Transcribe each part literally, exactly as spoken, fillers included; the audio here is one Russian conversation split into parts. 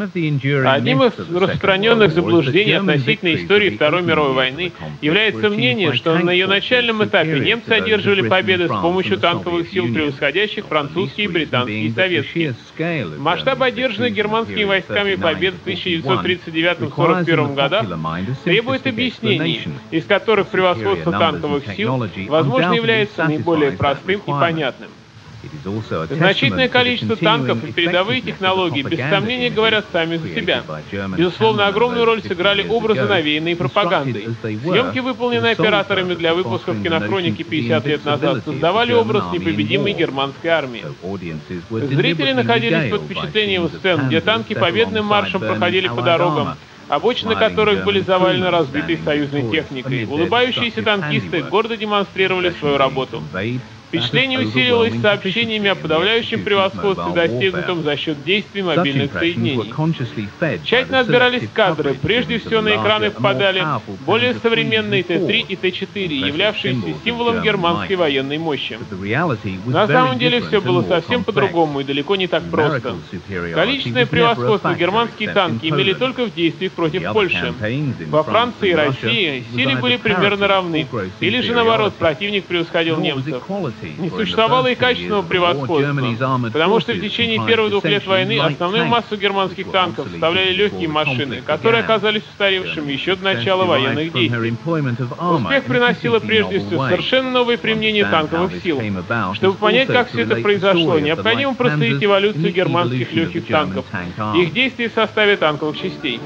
Одним из распространенных заблуждений относительно истории Второй мировой войны является мнение, что на ее начальном этапе немцы одерживали победы с помощью танковых сил, превосходящих французские, британские и советские. Масштаб одержанных германскими войсками побед в тысяча девятьсот тридцать девятом — сорок первом годах требует объяснений, из которых превосходство танковых сил, возможно, является наиболее простым и понятным. Значительное количество танков и передовые технологии без сомнения говорят сами за себя. Безусловно, огромную роль сыграли образы, навеянные пропагандой. Съемки, выполненные операторами для выпуска в кинохронике пятьдесят лет назад, создавали образ непобедимой германской армии. Зрители находились под впечатлением сцен, где танки победным маршем проходили по дорогам, обочины которых были завалены разбитой союзной техникой. Улыбающиеся танкисты гордо демонстрировали свою работу. Впечатление усиливалось сообщениями о подавляющем превосходстве, достигнутом за счет действий мобильных соединений. Тщательно отбирались кадры, прежде всего на экраны попадали более современные Т три и Т четыре, являвшиеся символом германской военной мощи. На самом деле все было совсем по-другому и далеко не так просто. Количественное превосходство германские танки имели только в действиях против Польши. Во Франции и России силы были примерно равны, или же наоборот, противник превосходил немцев. Не существовало и качественного превосходства, потому что в течение первых двух лет войны основную массу германских танков составляли легкие машины, которые оказались устаревшими еще до начала военных действий. Успех приносило прежде всего совершенно новое применение танковых сил. Чтобы понять, как все это произошло, необходимо проследить эволюцию германских легких танков, их действий в составе танковых частей.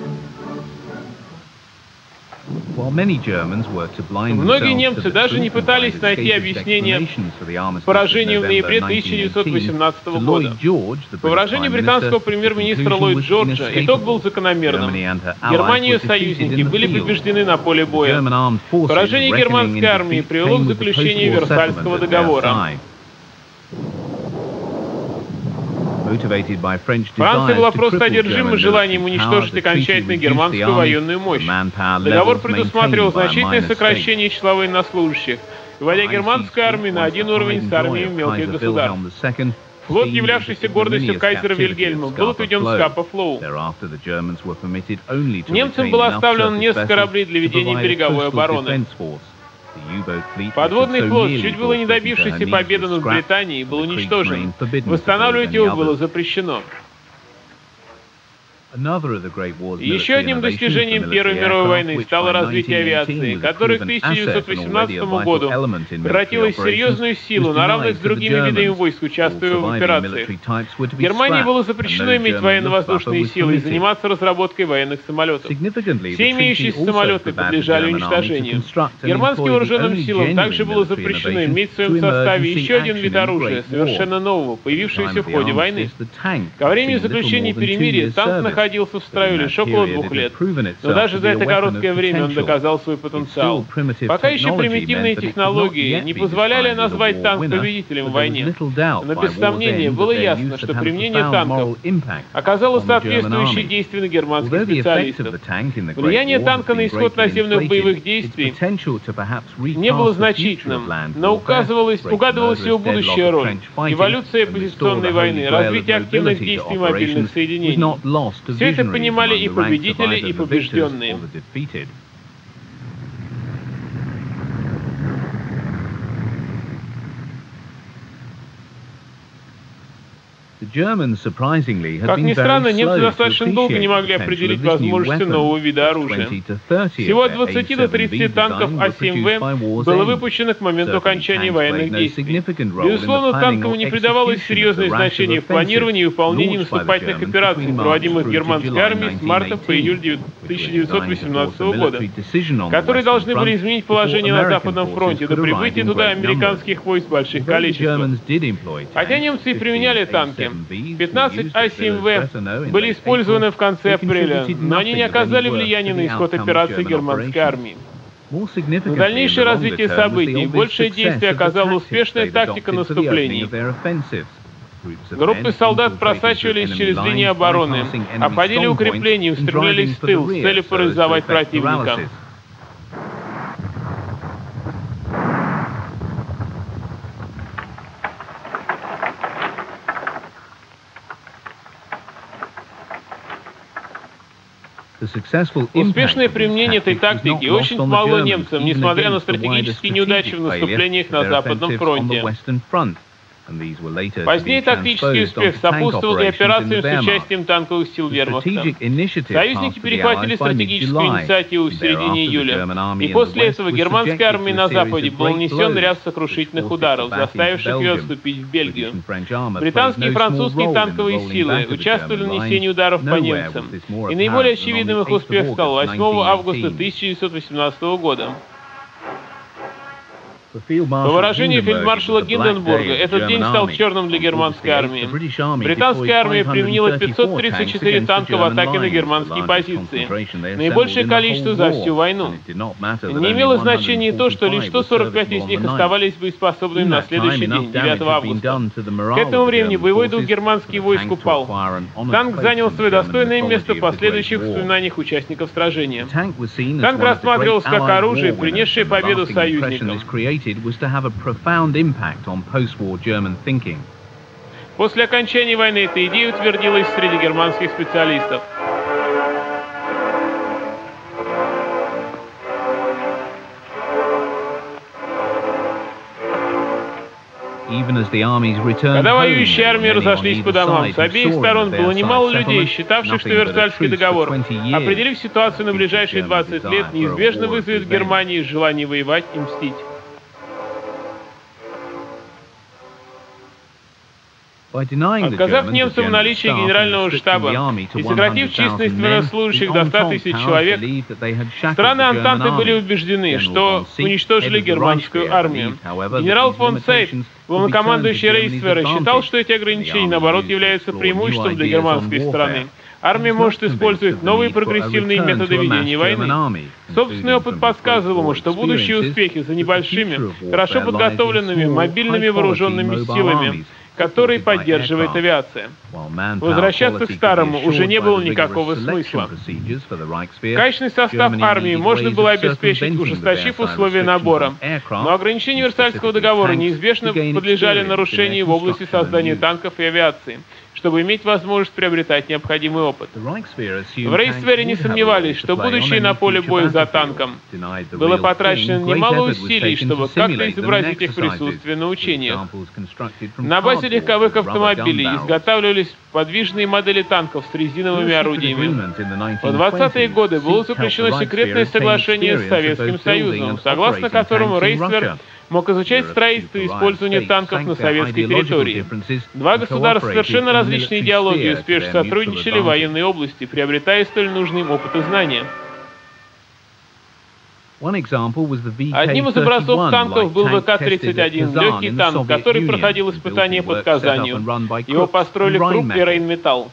Многие немцы даже не пытались найти объяснение поражению в ноябре тысяча девятьсот восемнадцатого года. По выражению британского премьер-министра Ллойд Джорджа, итог был закономерным. Германия и ее союзники были побеждены на поле боя. Поражение германской армии привело к заключению Версальского договора. Франция была просто одержима желанием уничтожить окончательно германскую военную мощь. Договор предусматривал значительное сокращение числа военнослужащих, вводя германскую армию на один уровень с армиями мелких государств. Флот, являвшийся гордостью кайзера Вильгельма, был отведен в Скапа Флоу. Немцам было оставлено несколько кораблей для ведения береговой обороны. Подводный флот, чуть было не добившийся победы над Британией, был уничтожен. Восстанавливать его было запрещено. Еще одним достижением Первой мировой войны стало развитие авиации, которое к тысяча девятьсот восемнадцатому году превратилось в серьезную силу, на равных с другими видами войск, участвуя в операциях. Германии было запрещено иметь военно-воздушные силы и заниматься разработкой военных самолетов. Все имеющиеся самолеты подлежали уничтожению. Германским вооруженным силам также было запрещено иметь в своем составе еще один вид оружия, совершенно нового, появившегося в ходе войны. Ко времени заключения перемирия танк находился находился в строю лишь около двух лет, но даже за это короткое время он доказал свой потенциал. Пока еще примитивные технологии не позволяли назвать танк победителем в войне, но без сомнения было ясно, что применение танков оказало соответствующее действие на германских специалистов. Влияние танка на исход наземных боевых действий не было значительным, но указывалась, угадывалась его будущая роль, эволюция позиционной войны, развитие активных действий мобильных соединений. Все это понимали и победители, и побежденные. Как ни странно, немцы достаточно долго не могли определить возможности нового вида оружия. Всего от двадцати до тридцати танков А семь В было выпущено к моменту окончания военных действий. Безусловно, танкам не придавалось серьезное значение в планировании и выполнении наступательных операций, проводимых германской армией с марта по июль тысяча девятьсот восемнадцатого года, которые должны были изменить положение на Западном фронте до прибытия туда американских войск в больших количествах. Хотя немцы и применяли танки, пятнадцать А семь В были использованы в конце апреля, но они не оказали влияния на исход операции германской армии. На дальнейшее развитие событий большее действие оказала успешная тактика наступления. Группы солдат просачивались через линии обороны, обходили укрепления и устремлялись в тыл с целью парализовать противника. Успешное применение этой тактики очень помогло немцам, несмотря на стратегические неудачи в наступлениях на Западном фронте. Позднее тактический успех сопутствовал и операциям с участием танковых сил вермахта. Союзники перехватили стратегическую инициативу в середине июля, и после этого германской армии на Западе был нанесен ряд сокрушительных ударов, заставивших ее отступить в Бельгию. Британские и французские танковые силы участвовали в нанесении ударов по немцам, и наиболее очевидным их успех стал восьмого августа тысяча девятьсот восемнадцатого года. По выражению фельдмаршала Гинденбурга, этот день стал черным для германской армии. Британская армия применила пятьсот тридцать четыре танка в атаке на германские позиции, наибольшее количество за всю войну. Не имело значения и то, что лишь сто сорок пять из них оставались боеспособными на следующий день, девятого августа. К этому времени боевой дух германских войск упал. Танк занял свое достойное место в последующих воспоминаниях участников сражения. Танк рассматривался как оружие, принесшее победу союзникам. После окончания войны эта идея утвердилась среди германских специалистов. Когда воюющие армии разошлись по домам, с обеих сторон было немало людей, считавших, что Версальский договор, определив ситуацию на ближайшие двадцать лет, неизбежно вызовет в Германии желание воевать и мстить. Отказав немцам в наличии генерального штаба и сократив численность военнослужащих до ста тысяч человек, страны Антанты были убеждены, что уничтожили германскую армию. Генерал фон Сейд, главнокомандующий Рейхсвера, считал, что эти ограничения, наоборот, являются преимуществом для германской страны. Армия может использовать новые прогрессивные методы ведения войны. Собственный опыт подсказывал ему, что будущие успехи за небольшими, хорошо подготовленными, мобильными вооруженными силами, которые поддерживает авиация. Возвращаться к старому уже не было никакого смысла. Качественный состав армии можно было обеспечить, ужесточив условия набора, но ограничения Версальского договора неизбежно подлежали нарушению в области создания танков и авиации, чтобы иметь возможность приобретать необходимый опыт. В Рейхсвере не сомневались, что будущее на поле боя за танком. Было потрачено немало усилий, чтобы как-то изобразить их присутствие на учениях. На базе легковых автомобилей изготавливались подвижные модели танков с резиновыми орудиями. В двадцатые годы было заключено секретное соглашение с Советским Союзом, согласно которому Рейхсвер мог изучать строительство и использование танков на советской территории. Два государства совершенно различной идеологии успешно сотрудничали в военной области, приобретая столь нужный опыт и знания. Одним из образцов танков был вэ ка тридцать один, легкий танк, который проходил испытания по Казанью. Его построили Круpp и Рейнметалл.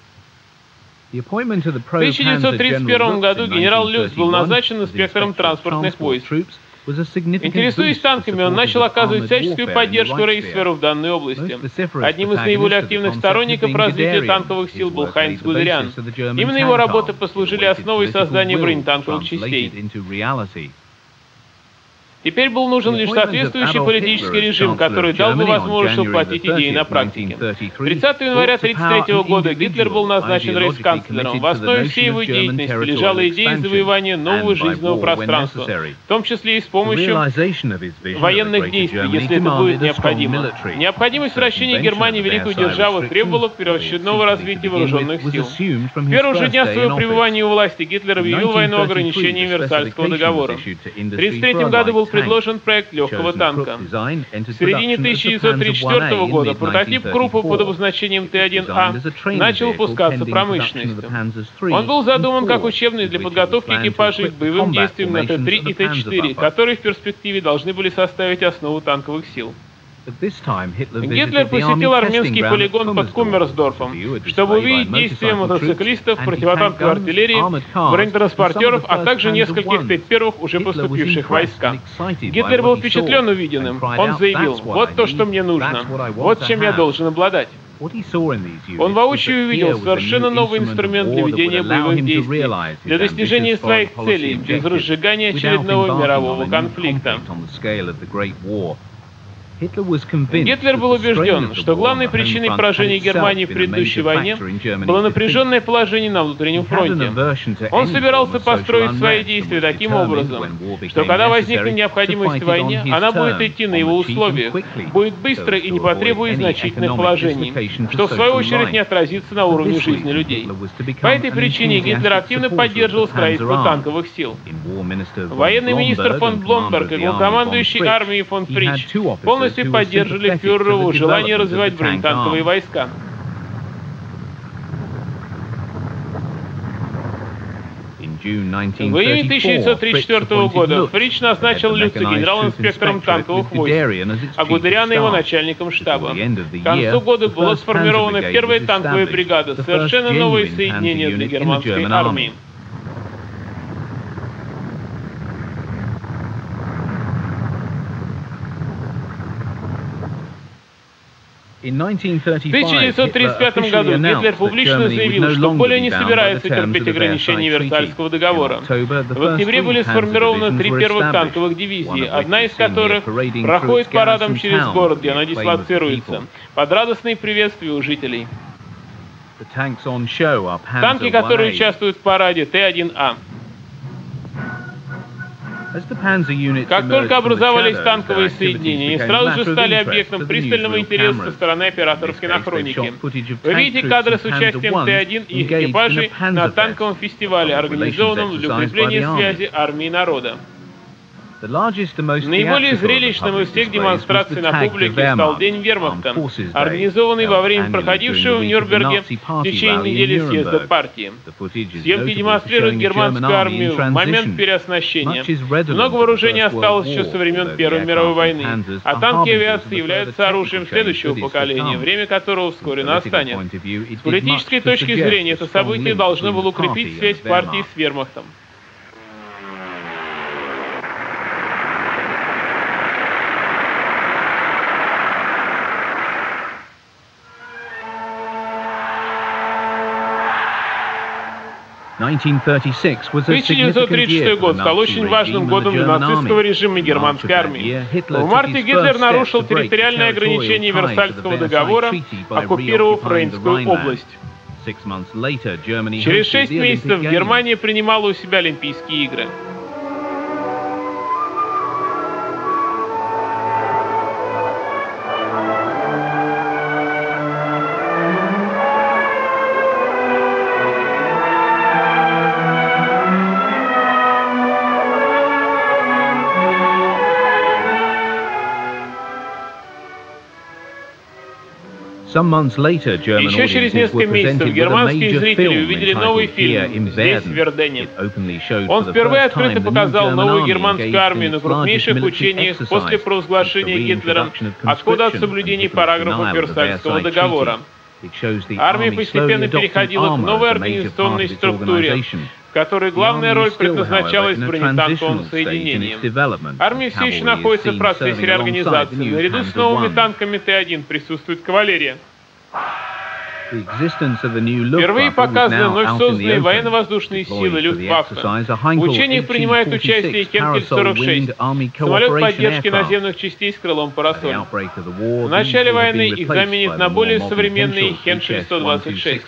В тысяча девятьсот тридцать первом году генерал Люц был назначен инспектором транспортных войск. Интересуясь танками, он начал оказывать всяческую поддержку Рейхсверу в данной области. Одним из наиболее активных сторонников развития танковых сил был Хайнц Гудериан. Именно его работы послужили основой создания бронетанковых частей. Теперь был нужен лишь соответствующий политический режим, который дал бы возможность воплотить идеи на практике. тридцатого января тысяча девятьсот тридцать третьего года Гитлер был назначен рейхсканцлером. В основе всей его деятельности лежала идея завоевания нового жизненного пространства, в том числе и с помощью военных действий, если это будет необходимо. Необходимость вращения Германии в великую державу требовала первоочередного развития вооруженных сил. В первого же дня своего пребывания у власти Гитлер объявил войну ограничением Версальского договора. В тысяча девятьсот тридцать третьем году был предложен проект легкого танка. В середине тысяча девятьсот тридцать четвёртого года прототип Круппа под обозначением Т один А начал выпускаться промышленностью. Он был задуман как учебный для подготовки экипажей к боевым действиям на Т три и Т четыре, которые в перспективе должны были составить основу танковых сил. Гитлер посетил армянский полигон под Куммерсдорфом, чтобы увидеть действия мотоциклистов, противотанковой артиллерии, бронетранспортеров, а также нескольких Т первых уже поступивших в войска. Гитлер был впечатлен увиденным. Он заявил: «Вот то, что мне нужно. Вот чем я должен обладать». Он воочию увидел совершенно новый инструмент для ведения боевых действий, для достижения своих целей, без разжигания очередного мирового конфликта. Гитлер был убежден, что главной причиной поражения Германии в предыдущей войне было напряженное положение на внутреннем фронте. Он собирался построить свои действия таким образом, что когда возникнет необходимость в войне, она будет идти на его условиях, будет быстро и не потребует значительных вложений, что в свою очередь не отразится на уровне жизни людей. По этой причине Гитлер активно поддерживал строительство танковых сил. Военный министр фон Бломберг и главнокомандующий армией фон Фрич полностью поддерживали фюрерову желание развивать бронетанковые войска. В июне тысяча девятьсот тридцать четвёртого года Фрич назначил Люца генерал-инспектором танковых войск, а Гудериана его начальником штаба. К концу года была сформирована первая танковая бригада, совершенно новое соединение для германской армии. В тысяча девятьсот тридцать пятом году Гитлер публично заявил, что более не собирается терпеть ограничения Версальского договора. В октябре были сформированы три первых танковых дивизии, одна из которых проходит парадом через город, где она дислоцируется, под радостные приветствия у жителей. Танки, которые участвуют в параде, Т один А. Как только образовались танковые соединения, они сразу же стали объектом пристального интереса со стороны операторов кинохроники. Вы видите кадры с участием Т один и их экипажей на танковом фестивале, организованном для укрепления связи армии и народа. Наиболее зрелищным из всех демонстраций на публике стал День вермахта, организованный во время проходившего в Нюрнберге в течение недели съезда партии. Съемки демонстрируют германскую армию в момент переоснащения. Много вооружения осталось еще со времен Первой мировой войны, а танки и авиация являются оружием следующего поколения, время которого вскоре настанет. С политической точки зрения это событие должно было укрепить связь партии с вермахтом. тысяча девятьсот тридцать шестой год стал очень важным годом для нацистского режима и германской армии. В марте Гитлер нарушил территориальное ограничение Версальского договора, оккупировав Рейнскую область. Через шесть месяцев Германия принимала у себя Олимпийские игры. Еще через несколько месяцев германские зрители увидели новый фильм «Здесь, в Вердене». Он впервые открыто показал новую германскую армию на крупнейших учениях после провозглашения Гитлером отхода от соблюдений параграфов Версальского договора. Армия постепенно переходила к новой организационной структуре, в которой главная роль предназначалась бронетанковым соединениям. Армия все еще находится в процессе реорганизации. Наряду с новыми танками Т один присутствует кавалерия. Впервые показаны вновь созданные военно-воздушные силы Люфтваффе. В учениях принимает участие Хенкель сорок шесть, самолет поддержки наземных частей с крылом «Парасоль». В начале войны их заменит на более современный Хеншель сто двадцать шесть.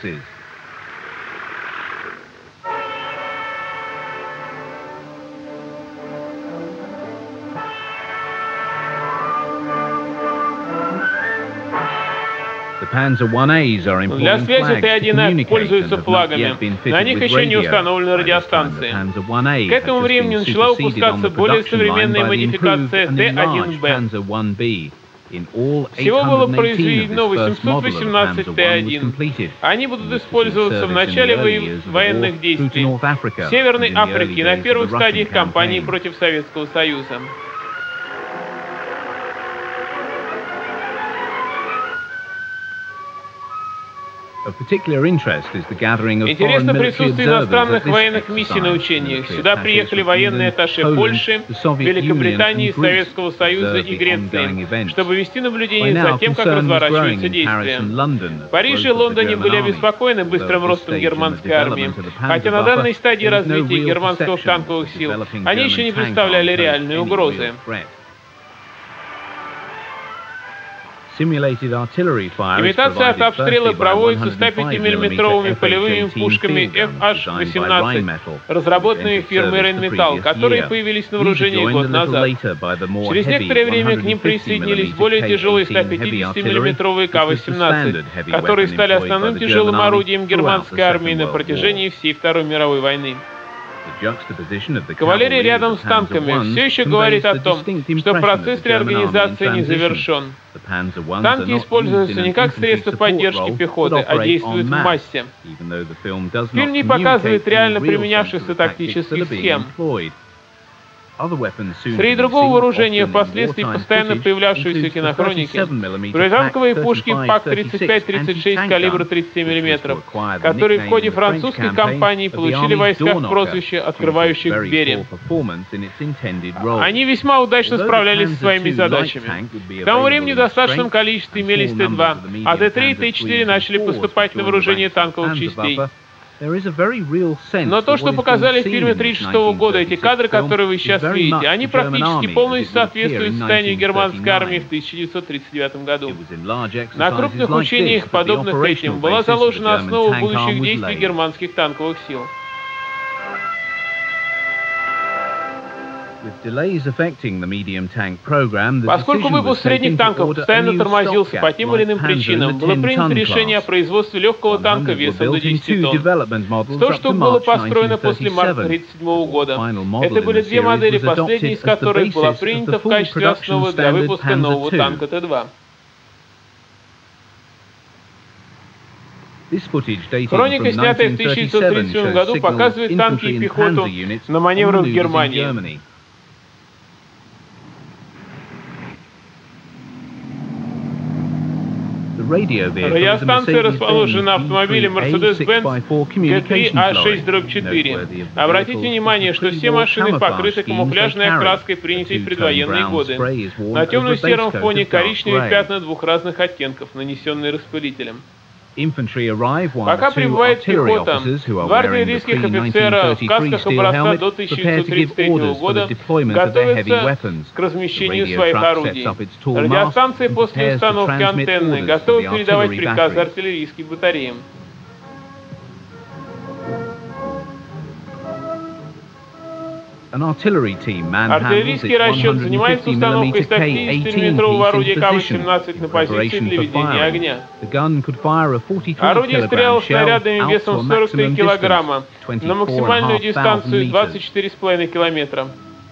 Для связи Т один А пользуются флагами. На них еще не установлены радиостанции. К этому времени начала выпускаться более современная модификация Т один Б. Всего было произведено восемьсот восемнадцать Т один. Они будут использоваться в начале военных действий в Северной Африке и на первых стадиях кампании против Советского Союза. Интересно присутствие иностранных военных миссий на учениях. Сюда приехали военные атташе Польши, Великобритании, Советского Союза и Греции, чтобы вести наблюдение за тем, как разворачиваются действия. В Париже и Лондоне были обеспокоены быстрым ростом германской армии, хотя на данной стадии развития германских танковых сил, они еще не представляли реальной угрозы. Интересно присутствие иностранных военных миссий на учениях. Сюда приехали военные атташе Польши, Великобритании, Советского Союза и Греции. В Париже и Лондоне были обеспокоены быстрым ростом германской армии, хотя на данной стадии развития германских танковых сил, они еще не представляли реальной угрозы. Имитация артобстрела проводится ста пятимиллиметровыми полевыми пушками эф аш восемнадцать, разработанными фирмой Rheinmetall, которые появились на вооружении год назад. Через некоторое время к ним присоединились более тяжелые ста пятидесятимиллиметровые ка восемнадцать, которые стали основным тяжелым орудием германской армии на протяжении всей Второй мировой войны. Кавалерия рядом с танками все еще говорит о том, что процесс реорганизации не завершен. Танки используются не как средство поддержки пихоты, а действуют в массе. Фильм не показывает реально применявшихся тактических схем. Среди другого вооружения, впоследствии постоянно появлявшегося в кинохронике, противотанковые пушки пак тридцать пять тридцать шесть калибра тридцать миллиметров, которые в ходе французской кампании получили в войсках прозвище «открывающих двери». Они весьма удачно справлялись со своими задачами. К тому времени в достаточном количестве имелись Т два, а Т три и Т четыре начали поступать на вооружение танковых частей. Но то, что показали в фильме тысяча девятьсот тридцать шестого года, эти кадры, которые вы сейчас видите, они практически полностью соответствуют состоянию германской армии в тысяча девятьсот тридцать девятом году. На крупных учениях, подобных этим, была заложена основа будущих действий германских танковых сил. Поскольку выпуск средних танков постоянно тормозился по тем или иным причинам, было принято решение о производстве легкого танка весом до десяти тонн. сто штук было построено после марта тысяча девятьсот тридцать седьмого года. Это были две модели, последняя из которых была принята в качестве основы для выпуска нового танка Т два. Хроника, снятая в тысяча девятьсот тридцать седьмом году, показывает танки и пехоту на маневрах в Германии. Радиостанция расположена на автомобиле Mercedes-Benz Г три А шесть четыре. Обратите внимание, что все машины покрыты камуфляжной окраской, принятой в предвоенные годы. На темно-сером фоне коричневые пятна двух разных оттенков, нанесенные распылителем. Пока прибывает пехота, два артиллерийских офицера в касках образца до тысяча девятьсот тридцать третьего года готовятся к размещению своих орудий. Радиостанция после установки антенны готова передавать приказы артиллерийским батареям. Артиллерийский расчет занимается установкой ста пятидесятимиллиметрового орудия ка восемнадцать на позиции для ведения огня. Орудие стреляло снарядами весом сорок три килограмма на максимальную дистанцию двадцать четыре с половиной километра.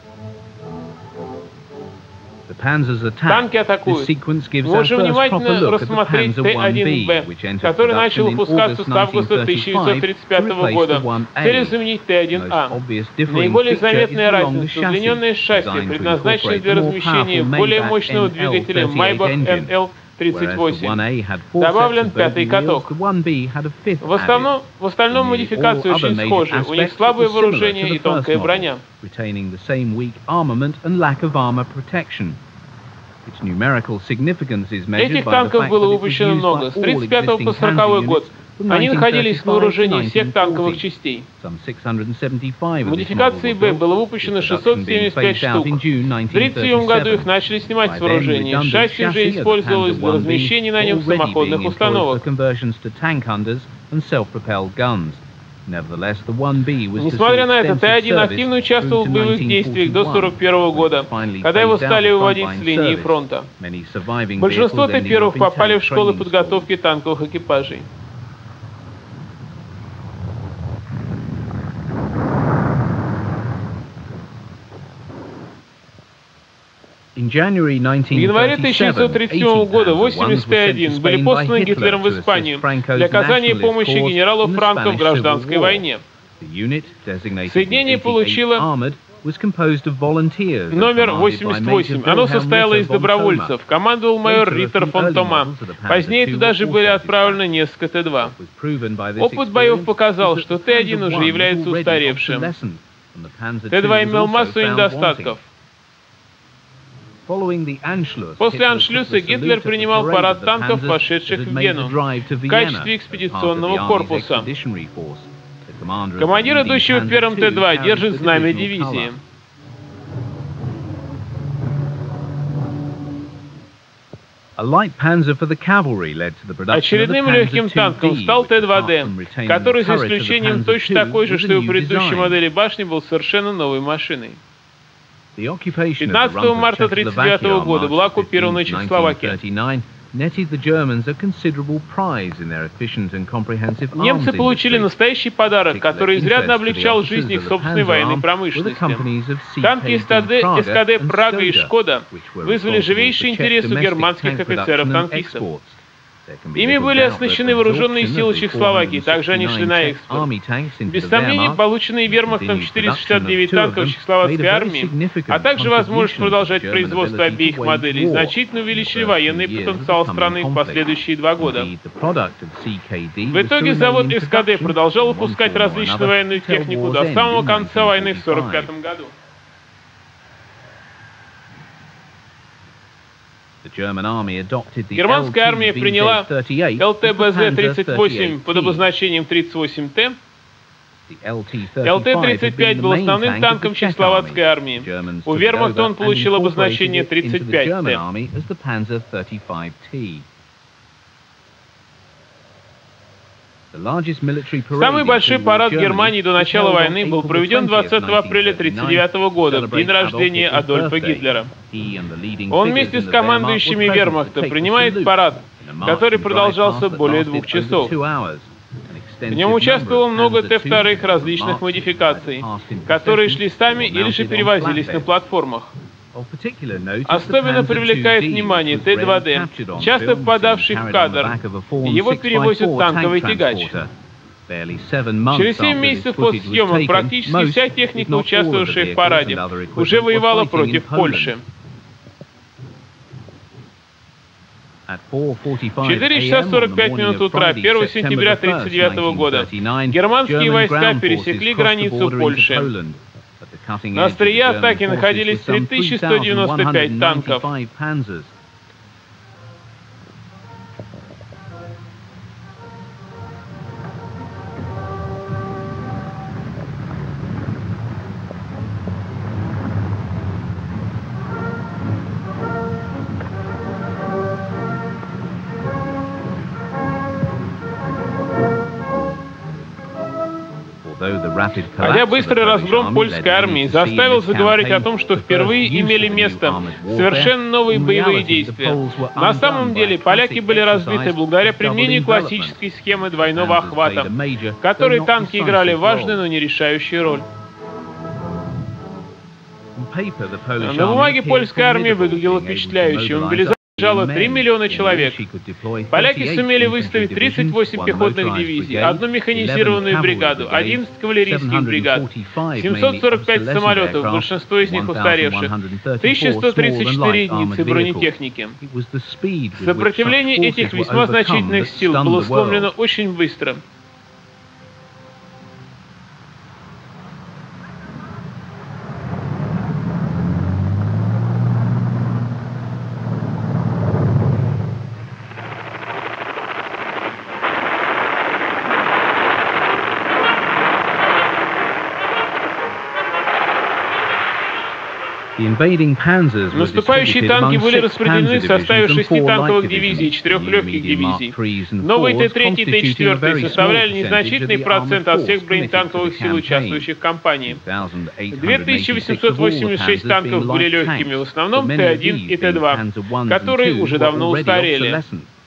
Танки атакуют. Мы можем внимательно рассмотреть Т один Б, который начал выпускаться с августа тысяча девятьсот тридцать пятого года, с целью заменить Т один А. Наиболее заметная разница — удлиненное шасси, предназначенное для размещения более мощного двигателя Maybach Н Л тридцать восемь. Добавлен пятый каток. В основном, в остальном модификации очень схожи. У них слабое вооружение и тонкая броня. Этих танков было выпущено много. С тридцать пятого по сороковой год они находились на вооружении всех танковых частей. В модификации Б было выпущено шестьсот семьдесят пять штук. В тысяча девятьсот тридцать седьмом году их начали снимать с вооружения. Шасси же использовалось для размещения на нем самоходных установок. Несмотря на это, Т один активно участвовал в боевых действиях до сорок первого года, когда его стали выводить с линии фронта. Большинство Т один попали в школы подготовки танковых экипажей. В январе тысяча девятьсот тридцать седьмого года восемьдесят Т один были посланы Гитлером в Испанию для оказания помощи генералу Франко в гражданской войне. Соединение получило номер восемьдесят восемь. Оно состояло из добровольцев. Командовал майор Риттер фон Тома. Позднее туда же были отправлены несколько Т два. Опыт боев показал, что Т один уже является устаревшим. Т два имел массу недостатков. После Аншлюса Гитлер принимал парад танков, пошедших в Вену, в качестве экспедиционного корпуса. Командир, идущего в первом Т два, держит знамя дивизии. Очередным легким танком стал Т два Д, который, за исключением точно такой же, что и у предыдущей модели башни, был совершенно новой машиной. пятнадцатого марта тысяча девятьсот тридцать девятого года была оккупирована Чехословакия. Немцы получили настоящий подарок, который изрядно облегчал жизнь их собственной военной промышленности. Танки СКД «Прага» и «Шкода» вызвали живейший интерес у германских офицеров-танкистов. Ими были оснащены вооруженные силы Чехословакии, также они шли на экспорт. Без сомнений, полученные вермахтом четыреста шестьдесят девять танков Чехословацкой армии, а также возможность продолжать производство обеих моделей, значительно увеличили военный потенциал страны в последующие два года. В итоге завод СКД продолжал выпускать различную военную технику до самого конца войны в сорок пятом году. Германская армия приняла Л Т Б З тридцать восемь под обозначением тридцать восемь Т. Л Т тридцать пять был основным танком Чехословацкой армии. У вермахта он получил обозначение тридцать пять Т. Самый большой парад Германии до начала войны был проведен двадцатого апреля тысяча девятьсот тридцать девятого года, в день рождения Адольфа Гитлера. Он вместе с командующими вермахта принимает парад, который продолжался более двух часов. В нем участвовало много Т два различных модификаций, которые шли сами или же перевозились на платформах. Особенно привлекает внимание Т два Д, часто попадавший в кадр. Его перевозит танковый тягач. Через семь месяцев после съемок практически вся техника, участвовавшая в параде, уже воевала против Польши. В четыре часа сорок пять минут утра первого сентября тысяча девятьсот тридцать девятого года германские войска пересекли границу Польши. На острие атаки находились три тысячи сто девяносто пять танков. Хотя быстрый разгром польской армии заставил заговорить о том, что впервые имели место совершенно новые боевые действия. На самом деле поляки были разбиты благодаря применению классической схемы двойного охвата, в которой танки играли важную, но не решающую роль. На бумаге польская армия выглядела впечатляюще. Мобилизация держала три миллиона человек. Поляки сумели выставить тридцать восемь пехотных дивизий, одну механизированную бригаду, одиннадцать кавалерийских бригад, семьсот сорок пять самолетов, большинство из них устаревших, тысяча сто тридцать четыре единицы бронетехники. Сопротивление этих весьма значительных сил было сломлено очень быстро. Наступающие танки были распределены в составе шести танковых дивизий и четырех легких дивизий. Новые Т три и Т четыре составляли незначительный процент от всех бронетанковых сил, участвующих в кампании. две тысячи восемьсот восемьдесят шесть танков были легкими, в основном Т один и Т два, которые уже давно устарели.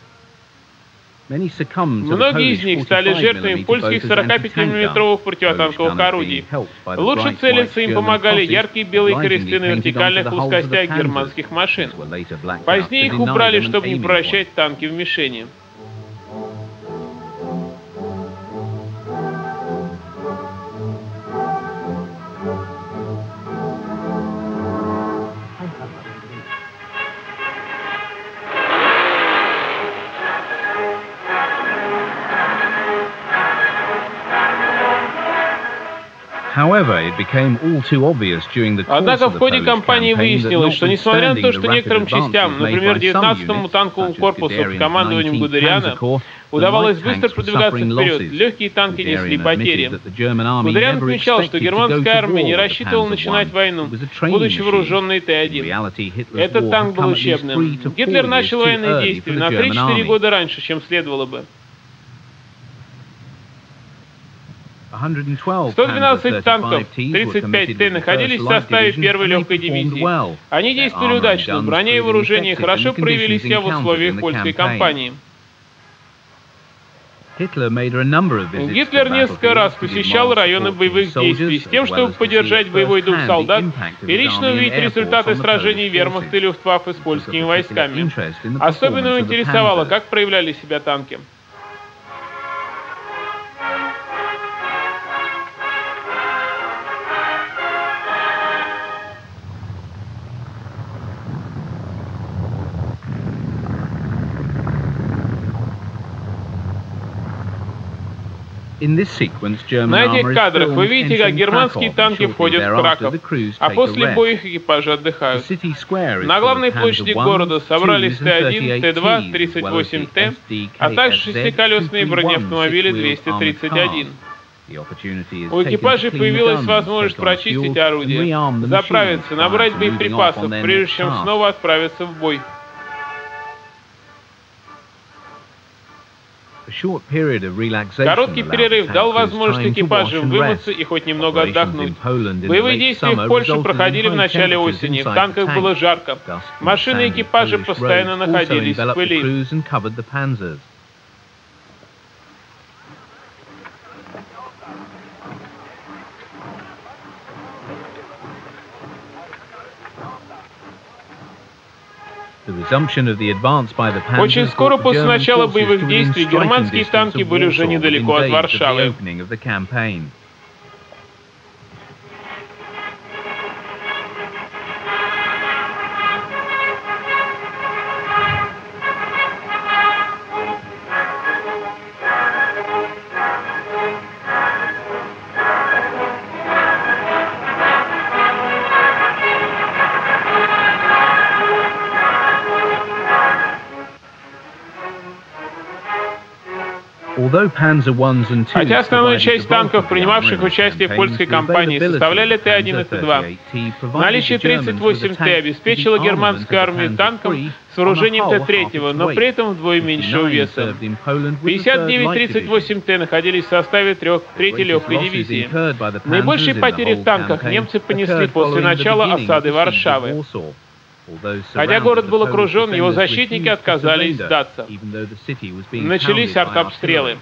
Многие из них стали жертвами польских сорокапятимиллиметровых противотанковых орудий. Лучше целиться им помогали яркие белые кресты на вертикальных плоскостях германских машин. Позднее их убрали, чтобы не превращать танки в мишени. Однако в ходе кампании выяснилось, что несмотря на то, что некоторым частям, например, девятнадцатому танковому корпусу под командованием Гудериана, удавалось быстро продвигаться вперед, легкие танки несли потери. Гудериан отмечал, что германская армия не рассчитывала начинать войну, будучи вооруженной Т один. Этот танк был учебным. Гитлер начал военные действия на три-четыре года раньше, чем следовало бы. сто двенадцать танков тридцать пять Т находились в составе первой легкой дивизии. Они действовали удачно, броня и вооружение хорошо проявили себя в условиях польской кампании. Гитлер несколько раз посещал районы боевых действий с тем, чтобы поддержать боевой дух солдат и лично увидеть результаты сражений вермахта и люфтваффе с польскими войсками. Особенно его интересовало, как проявляли себя танки. На этих кадрах вы видите, как германские танки входят в Краков, а после боя их экипажи отдыхают. На главной площади города собрались Т один, Т два, тридцать восемь Т, а также шестиколесные бронеавтомобили двести тридцать один. У экипажей появилась возможность прочистить орудия, заправиться, набрать боеприпасов, прежде чем снова отправиться в бой. Короткий перерыв дал возможность экипажам вымыться и хоть немного отдохнуть. Боевые действия в Польше проходили в начале осени, в танках было жарко. Машины и экипажи постоянно находились в пыли. Очень скоро после начала боевых действий германские танки были уже недалеко от Варшавы. Хотя основную часть танков, принимавших участие в польской кампании, составляли Т один и Т два, наличие тридцать восемь Т обеспечило германскую армию танком с вооружением Т три, но при этом вдвое меньшего веса. пятьдесят девять тридцать восемь Т находились в составе третьей легкой дивизии. Наибольшие потери в танках немцы понесли после начала осады Варшавы. Хотя город был окружен, его защитники отказались сдаться. Начались артобстрелы.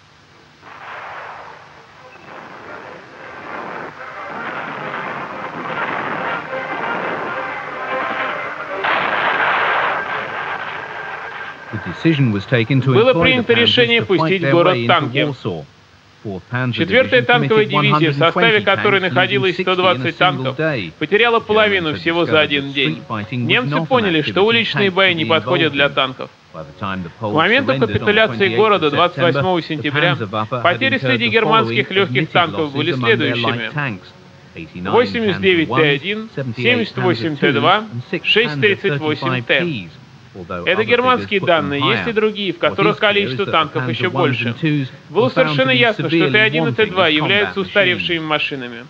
Было принято решение пустить в город танки. Четвертая танковая дивизия, в составе которой находилось сто двадцать танков, потеряла половину всего за один день. Немцы поняли, что уличные бои не подходят для танков. К моменту капитуляции города двадцать восьмого сентября потери среди германских легких танков были следующими: восемьдесят девять Т один, семьдесят восемь Т два, шесть тридцать восемь Т. Это германские данные, есть и другие, в которых количество танков еще больше. Было совершенно ясно, что Т один и Т два являются устаревшими машинами.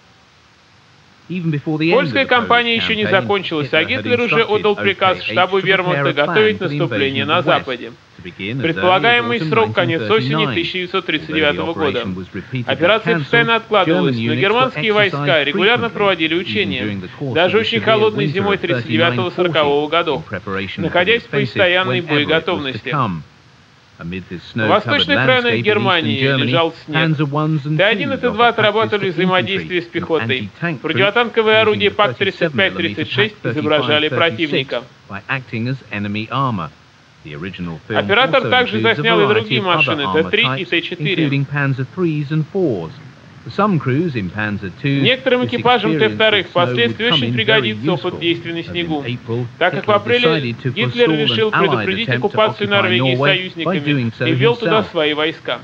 Польская кампания еще не закончилась, а Гитлер уже отдал приказ штабу вермахта готовить наступление на Западе. Предполагаемый срок — конец осени тысяча девятьсот тридцать девятого года. Операция постоянно откладывалась, но германские войска регулярно проводили учения, даже очень холодной зимой тридцать девятого-сорокового годов, находясь в постоянной боеготовности. В восточных районах Германии лежал снег. Т один и Т два отрабатывали взаимодействие с пехотой. Противотанковые орудия ПАК тридцать пять тридцать шесть изображали противника. Оператор также заснял и другие машины Т три и Т четыре. Некоторым экипажам Т два впоследствии очень пригодится опыт действий на снегу, так как в апреле Гитлер решил предупредить оккупацию Норвегии союзниками и ввел туда свои войска.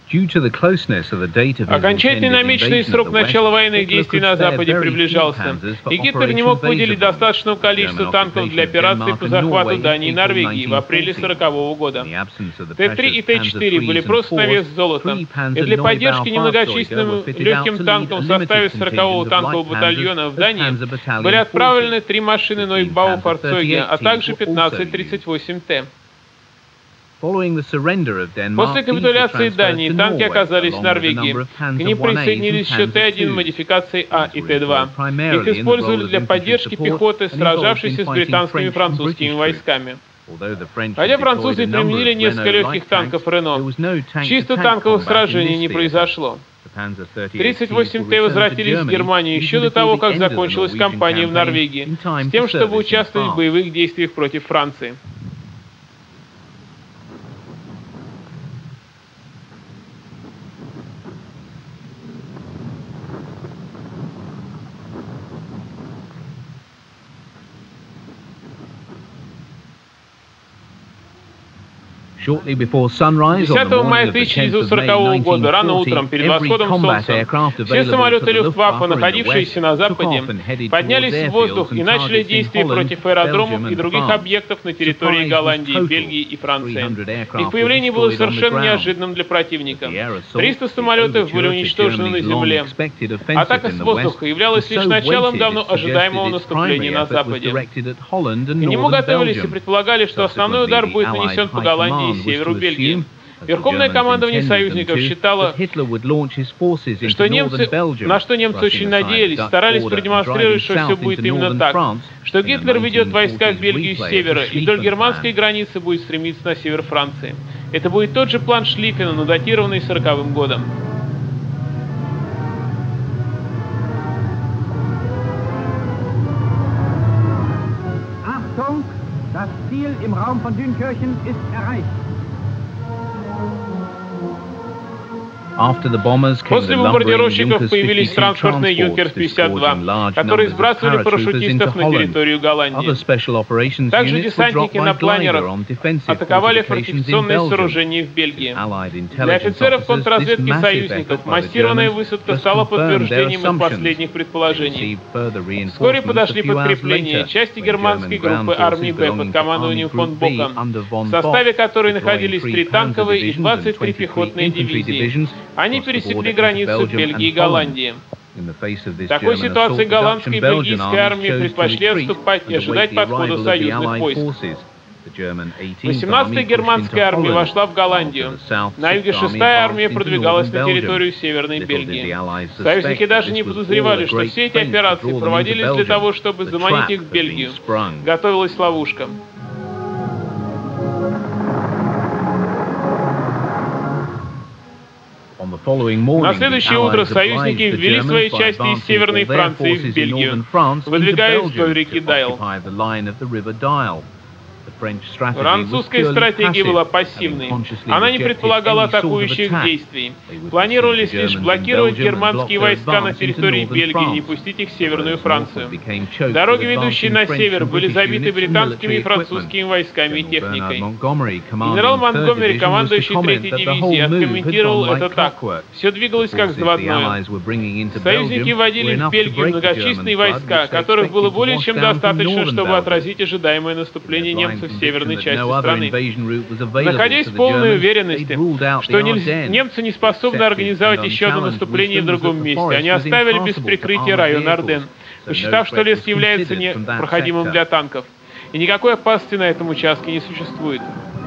Окончательный намеченный срок начала военных действий на Западе приближался, и Гитлер не мог выделить достаточного количества танков для операции по захвату Дании и Норвегии в апреле сорокового года. Т три и Т четыре были просто на вес золота, и для поддержки немногочисленным легким танкам в составе сорокового танкового батальона в Дании были отправлены три машины Нойбау-Форцойге, а также пятнадцать тридцать восемь Т. После капитуляции Дании танки оказались в Норвегии. К ним присоединились еще Т один модификации А и Т два. Их использовали для поддержки пехоты, сражавшейся с британскими и французскими войсками. Хотя французы применили несколько легких танков Рено, чисто танковых сражений не произошло. тридцать восемь Т возвратились в Германию еще до того, как закончилась кампания в Норвегии, с тем, чтобы участвовать в боевых действиях против Франции. десятого мая тысяча девятьсот сорокового года, рано утром, перед восходом солнца, все самолеты Люфтваффе, находившиеся на Западе, поднялись в воздух и начали действия против аэродромов и других объектов на территории Голландии, Бельгии и Франции. Их появление было совершенно неожиданным для противника. триста самолетов были уничтожены на земле. Атака с воздуха являлась лишь началом давно ожидаемого наступления на Западе. К нему готовились и предполагали, что основной удар будет нанесен по Голландии и северу Бельгии. Верховное командование союзников считало, что немцы, на что немцы очень надеялись, старались продемонстрировать, что все будет именно так, что Гитлер ведет войска в Бельгию с севера и вдоль германской границы будет стремиться на север Франции. Это будет тот же план Шлиффена, датированный сороковым годом. Das Ziel im Raum von Dünkirchen ist erreicht. После бомбардировщиков появились транспортные Юнкерс пятьдесят два, которые сбрасывали парашютистов на территорию Голландии. Также десантники на планерах атаковали фортификационные сооружения в Бельгии. Для офицеров контрразведки союзников массированная высадка стала подтверждением их последних предположений. Вскоре подошли подкрепления части германской группы армии Б под командованием фон Бока, в составе которой находились три танковые и двадцать три пехотные дивизии. Они пересекли границу Бельгии и Голландии. В такой ситуации голландская и бельгийская армии предпочли отступать и ожидать подхода союзных войск. восемнадцатая германская армия вошла в Голландию. На юге шестая армия продвигалась на территорию Северной Бельгии. Союзники даже не подозревали, что все эти операции проводились для того, чтобы заманить их в Бельгию. Готовилась ловушка. На следующее утро союзники ввели свои части из Северной Франции в Бельгию, выдвигаясь вдоль реки Дайл. Французская стратегия была пассивной. Она не предполагала атакующих действий. Планировались лишь блокировать германские войска на территории Бельгии и не пустить их в Северную Францию. Дороги, ведущие на север, были забиты британскими и французскими войсками и техникой. Генерал Монтгомери, командующий третьей дивизией, откомментировал это так. Все двигалось как заводное. Союзники вводили в Бельгию многочисленные войска, которых было более чем достаточно, чтобы отразить ожидаемое наступление немцев в северной части страны. Находясь в полной уверенности, что немцы не способны организовать еще одно наступление в другом месте, они оставили без прикрытия район Арден, посчитав, что лес является непроходимым для танков, и никакой опасности на этом участке не существует.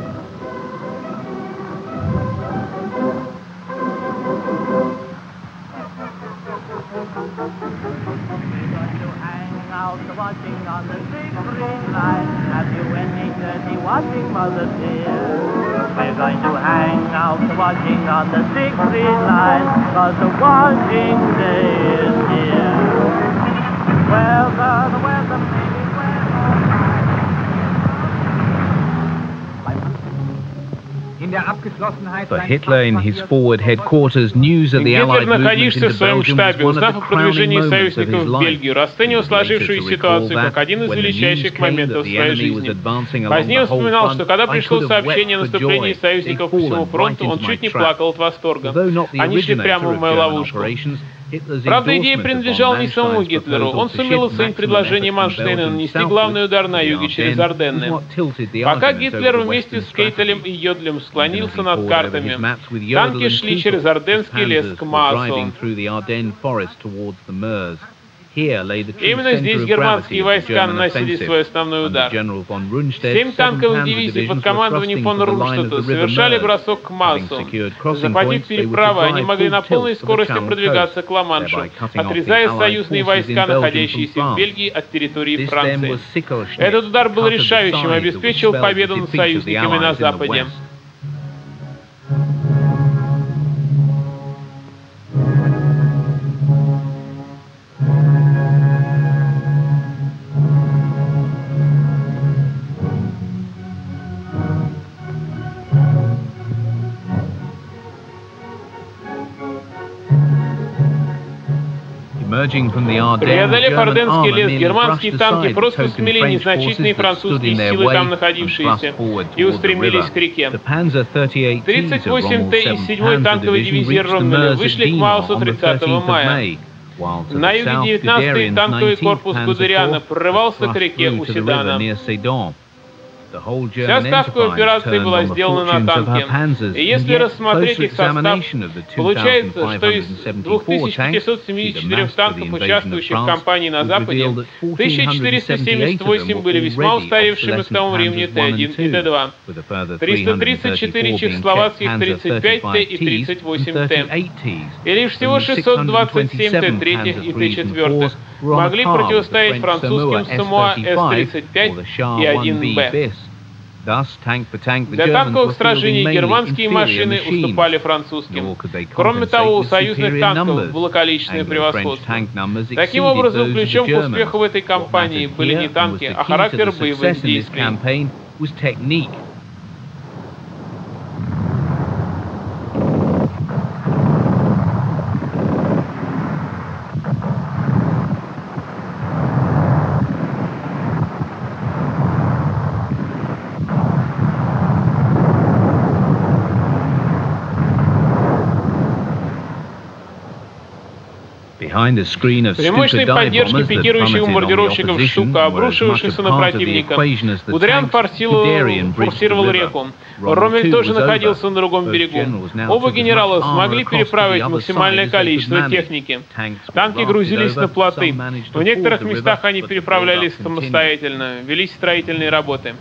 Watching on the Siegfried line. Have you any dirty watching, mother dear? We're going to hang out watching on the Siegfried line, cause the watching day is here. Weather, the weather, baby, weather. In der For Hitler in his forward headquarters, news of the Allied Гитлер, movement находившийся into в своем Belgium was штабе, one of узнав the о crowning продвижении moments of союзников his в life. Бельгию, расценивал сложившуюся ситуацию как один из величайших моментов своей жизни. Позднее вспоминал, что когда пришло сообщение о наступлении союзников по всему фронту, он чуть не плакал от восторга. Они шли прямо в мою ловушку. Правда, идея принадлежала не самому Гитлеру. Он сумел оценить предложение Манштейна нанести главный удар на юге через Орденны. Пока Гитлер вместе с Кейтелем и Йодлем склонился над картами, танки шли через Орденский лес к Маасу. Именно здесь германские войска наносили свой основной удар. Семь танковых дивизий под командованием фон Рунштадта совершали бросок к Маасу. Захватив переправы, они могли на полной скорости продвигаться к Ла-Маншу, отрезая союзные войска, находящиеся в Бельгии, от территории Франции. Этот удар был решающим и обеспечил победу над союзниками на Западе. Преодолев Орденский лес, германские танки просто смели незначительные французские силы, там находившиеся, и устремились к реке. тридцать восемь Т и седьмой танковой дивизии Роммеля вышли к Маусу тридцатого мая. На юге девятнадцатый танковый корпус Гудериана прорывался к реке у Седана. Вся ставка операции была сделана на танке. И если рассмотреть их состав, получается, что из двух тысяч пятисот семидесяти четырёх танков, участвующих в кампании на Западе, тысяча четыреста семьдесят восемь были весьма устаревшими к тому времени Т один и Т два, триста тридцать четыре чехословацких тридцать пять Т и тридцать восемь Т, и лишь всего шестьсот двадцать семь Т три и Т четыре могли противостоять французским Самуа С тридцать пять и один Б. Для танковых сражений германские машины уступали французским. Кроме того, у союзных танков было количественное превосходство. Таким образом, ключом к успеху в этой кампании были не танки, а характер боевых действий. При мощной поддержке пикирующих бомбардировщиков Штука, обрушивавшихся на противника, Гудериан форсировал реку. Роммель тоже находился на другом берегу. Оба генерала смогли переправить максимальное количество техники. Танки грузились на плоты. В некоторых местах они переправлялись самостоятельно, велись строительные работы.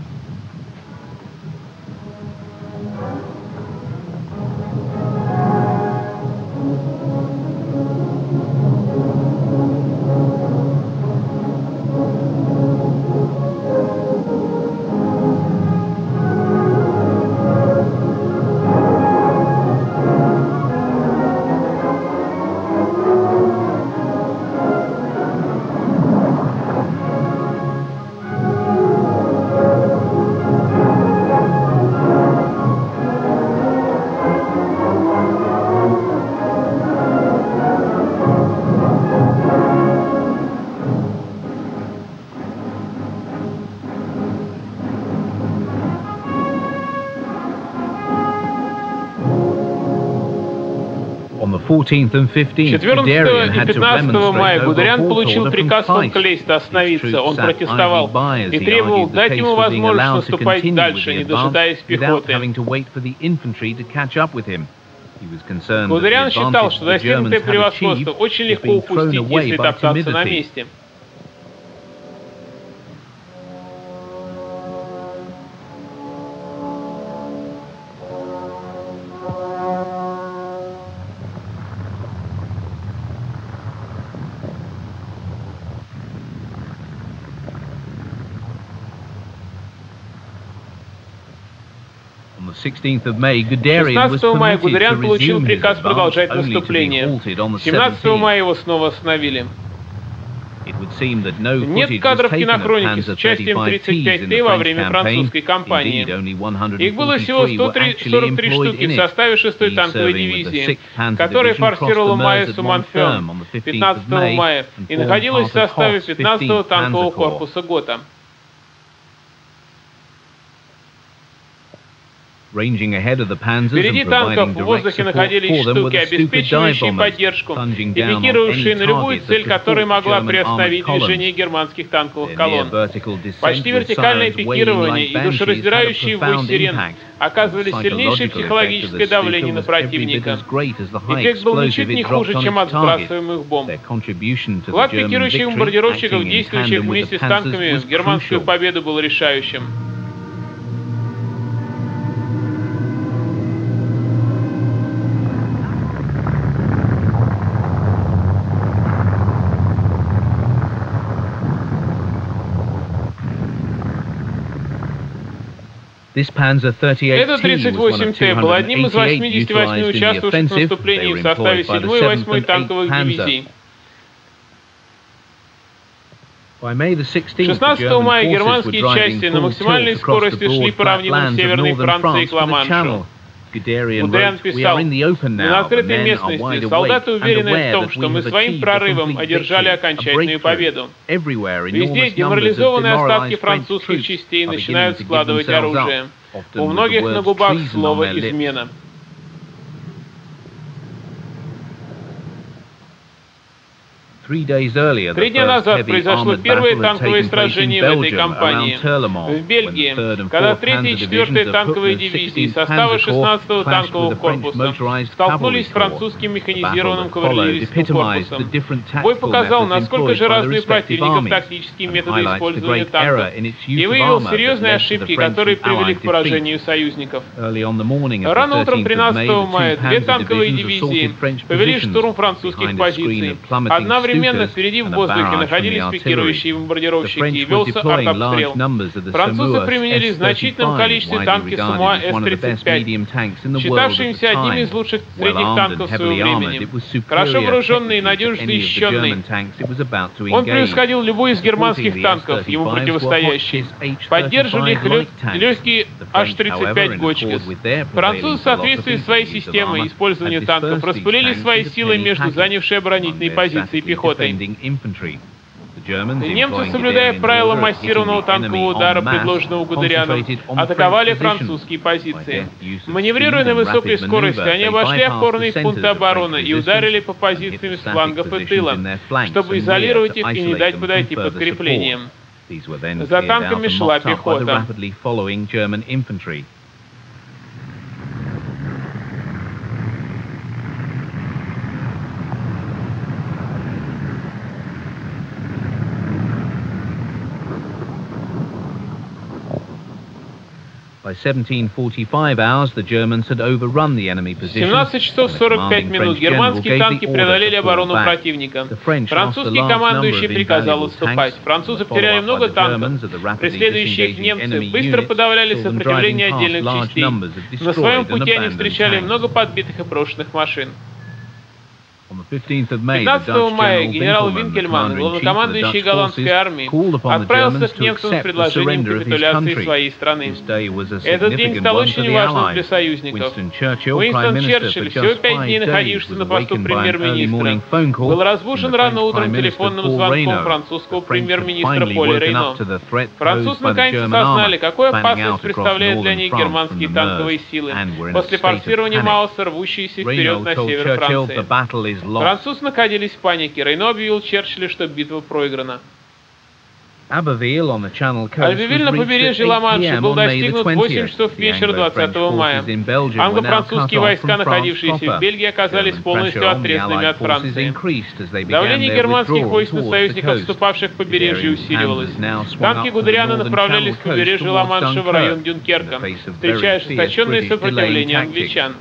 четырнадцатого и пятнадцатого мая Гудериан получил приказ фон Клейста остановиться. Он протестовал и требовал дать ему возможность наступать дальше, не дожидаясь пехоты. Гудериан считал, что достигнутое превосходство очень легко упустить, если топтаться на месте. шестнадцатого мая Гудериан получил приказ продолжать наступление. семнадцатого мая его снова остановили. Нет кадров кинохроники с участием тридцать пять Т во время французской кампании. Их было всего сто сорок три штуки в составе шестой танковой дивизии, которая форсировала Майе-Суманфен пятнадцатого мая и находилась в составе пятнадцатого танкового корпуса ГОТА. Впереди танков в воздухе находились штуки, обеспечивающие поддержку и пикировавшие на любую цель, которая могла приостановить движение германских танковых колонн. Почти вертикальное пикирование и душераздирающие вой сирен оказывали сильнейшее психологическое давление на противника. Эффект был ничуть не хуже, чем от сбрасываемых бомб. Вклад пикирующих бомбардировщиков, действующих вместе с танками, в германскую победу был решающим. Этот тридцать восемь Т был одним из восьмидесяти восьми участвовавших в наступлении в составе седьмой и восьмой танковых дивизий. шестнадцатого мая германские части на максимальной скорости шли по равнинам Северной Франции к Ла-Маншу. Гудериан писал: «На открытой местности солдаты уверены в том, что мы своим прорывом одержали окончательную победу. Везде деморализованные остатки французских частей начинают складывать оружие. У многих на губах слово «измена». Три дня назад произошло первое танковое сражение в этой кампании в Бельгии, когда третья и четвёртая танковые дивизии состава шестнадцатого танкового корпуса столкнулись с французским механизированным кавалерийским корпусом. Бой показал, насколько же разные противников тактические методы использования танков, и выявил серьезные ошибки, которые привели к поражению союзников. Рано утром тринадцатого мая две танковые дивизии повели штурм французских позиций. Одновременно впереди в воздухе находились пикирующие бомбардировщики и велся артобстрел. Французы применили в значительном количестве танки Самуа С тридцать пять, считавшимся одним из лучших средних танков своего времени. Хорошо вооруженный и надежно защищенный, он превосходил любой из германских танков, ему противостоящий. Поддерживали их легкие Аш тридцать пять Гочкес. Французы в соответствии с своей системой использования танков распылили свои силы между занявшей оборонительные позиции пехоты. Немцы, соблюдая правила массированного танкового удара, предложенного Гудерианом, атаковали французские позиции. Маневрируя на высокой скорости, они обошли опорные пункты обороны и ударили по позициям с флангов и тыла, чтобы изолировать их и не дать подойти подкреплениям. За танками шла пехота. В семнадцать часов сорок пять минут германские танки преодолели оборону противника. Французский командующий приказал отступать. Французы потеряли много танков. Преследующие их немцы быстро подавляли сопротивление отдельных частей. На своем пути они встречали много подбитых и брошенных машин. пятнадцатого мая генерал Винкельман, главнокомандующий голландской армией, отправился к немцам с предложением капитуляции своей страны. Этот день стал очень важным для союзников. Уинстон Черчилль, всего пять дней находившийся на посту премьер-министра, был разбужен рано утром телефонным звонком французского премьер-министра Поля Рейно. Французы наконец осознали, какую опасность представляют для них германские танковые силы после форсирования Маусса, рвущиеся вперед на север Франции. Французы находились в панике. Рейно объявил Черчиллю, что битва проиграна. Альбевиль на побережье Ла-Манша был достигнут в восемь часов вечера двадцатого мая. Англо-французские войска, находившиеся в Бельгии, оказались полностью отрезанными от Франции. Давление германских войск на союзников, вступавших к побережью, усиливалось. Танки Гудериана направлялись к побережью Ла-Манша в район Дюнкерка, встречая ожесточенное сопротивление англичан.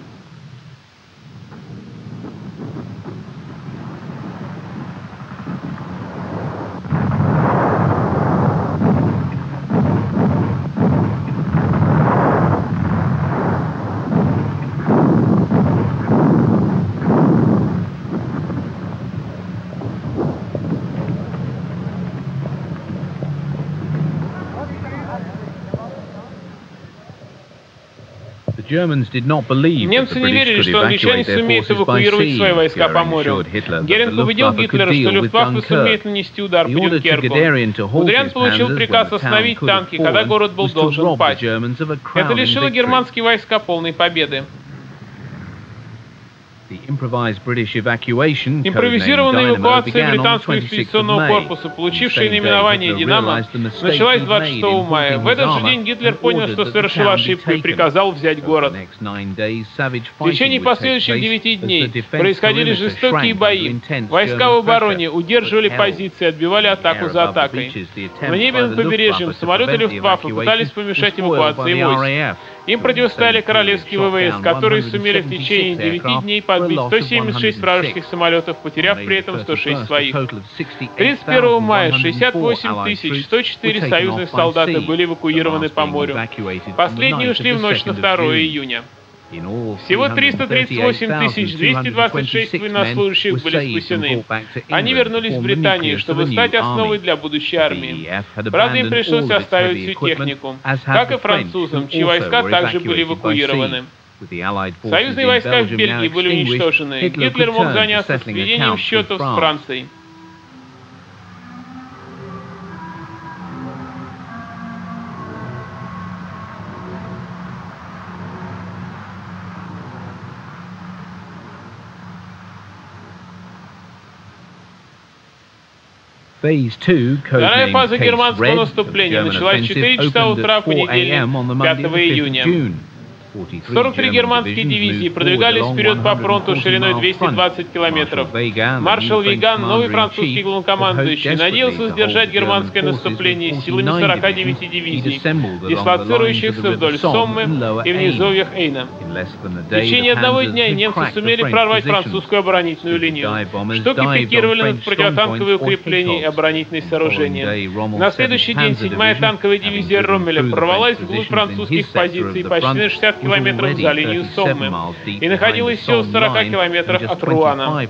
Немцы не верили, что англичане сумеют эвакуировать свои войска по морю. Геринг убедил Гитлера, что Люфтваффе сумеет нанести удар по Дюнкерку. Гудериан получил приказ остановить танки, когда город был должен пасть. Это лишило германские войска полной победы. Импровизированная эвакуация британского экспедиционного корпуса, получившая наименование «Динамо», началась двадцать шестого мая. В этот же день Гитлер понял, что совершил ошибку, и приказал взять город. В течение последующих девяти дней происходили жестокие бои. Войска в обороне удерживали позиции, отбивали атаку за атакой. В небе над побережьем самолеты Люфтваффе пытались помешать эвакуации войск. Им противостояли королевские ВВС, которые сумели в течение девяти дней подбить сто семьдесят шесть вражеских самолетов, потеряв при этом сто шесть своих. тридцать первого мая шестьдесят восемь тысяч сто четыре союзных солдата были эвакуированы по морю. Последние ушли в ночь на второе июня. Всего триста тридцать восемь тысяч двести двадцать шесть военнослужащих были спасены. Они вернулись в Британию, чтобы стать основой для будущей армии. Правда, им пришлось оставить всю технику, как и французам, чьи войска также были эвакуированы. Союзные войска в Бельгии были уничтожены. Гитлер мог заняться сведением счетов с Францией. Вторая фаза германского наступления началась в четыре часа утра в понедельник, пятого июня. сорок три германские дивизии продвигались вперед по фронту шириной двести двадцать километров. Маршал Вейган, новый французский главнокомандующий, надеялся сдержать германское наступление силами сорока девяти дивизий, дислоцирующихся вдоль Соммы и в низовьях Эйна. В течение одного дня немцы сумели прорвать французскую оборонительную линию. Штуки пикировали над противотанковые укрепления и оборонительные сооружения. На следующий день седьмая танковая дивизия Роммеля прорвалась вглубь французских позиций почти на шестьдесят километров за линию Соммы и находилась всего в сорока километрах от Руана.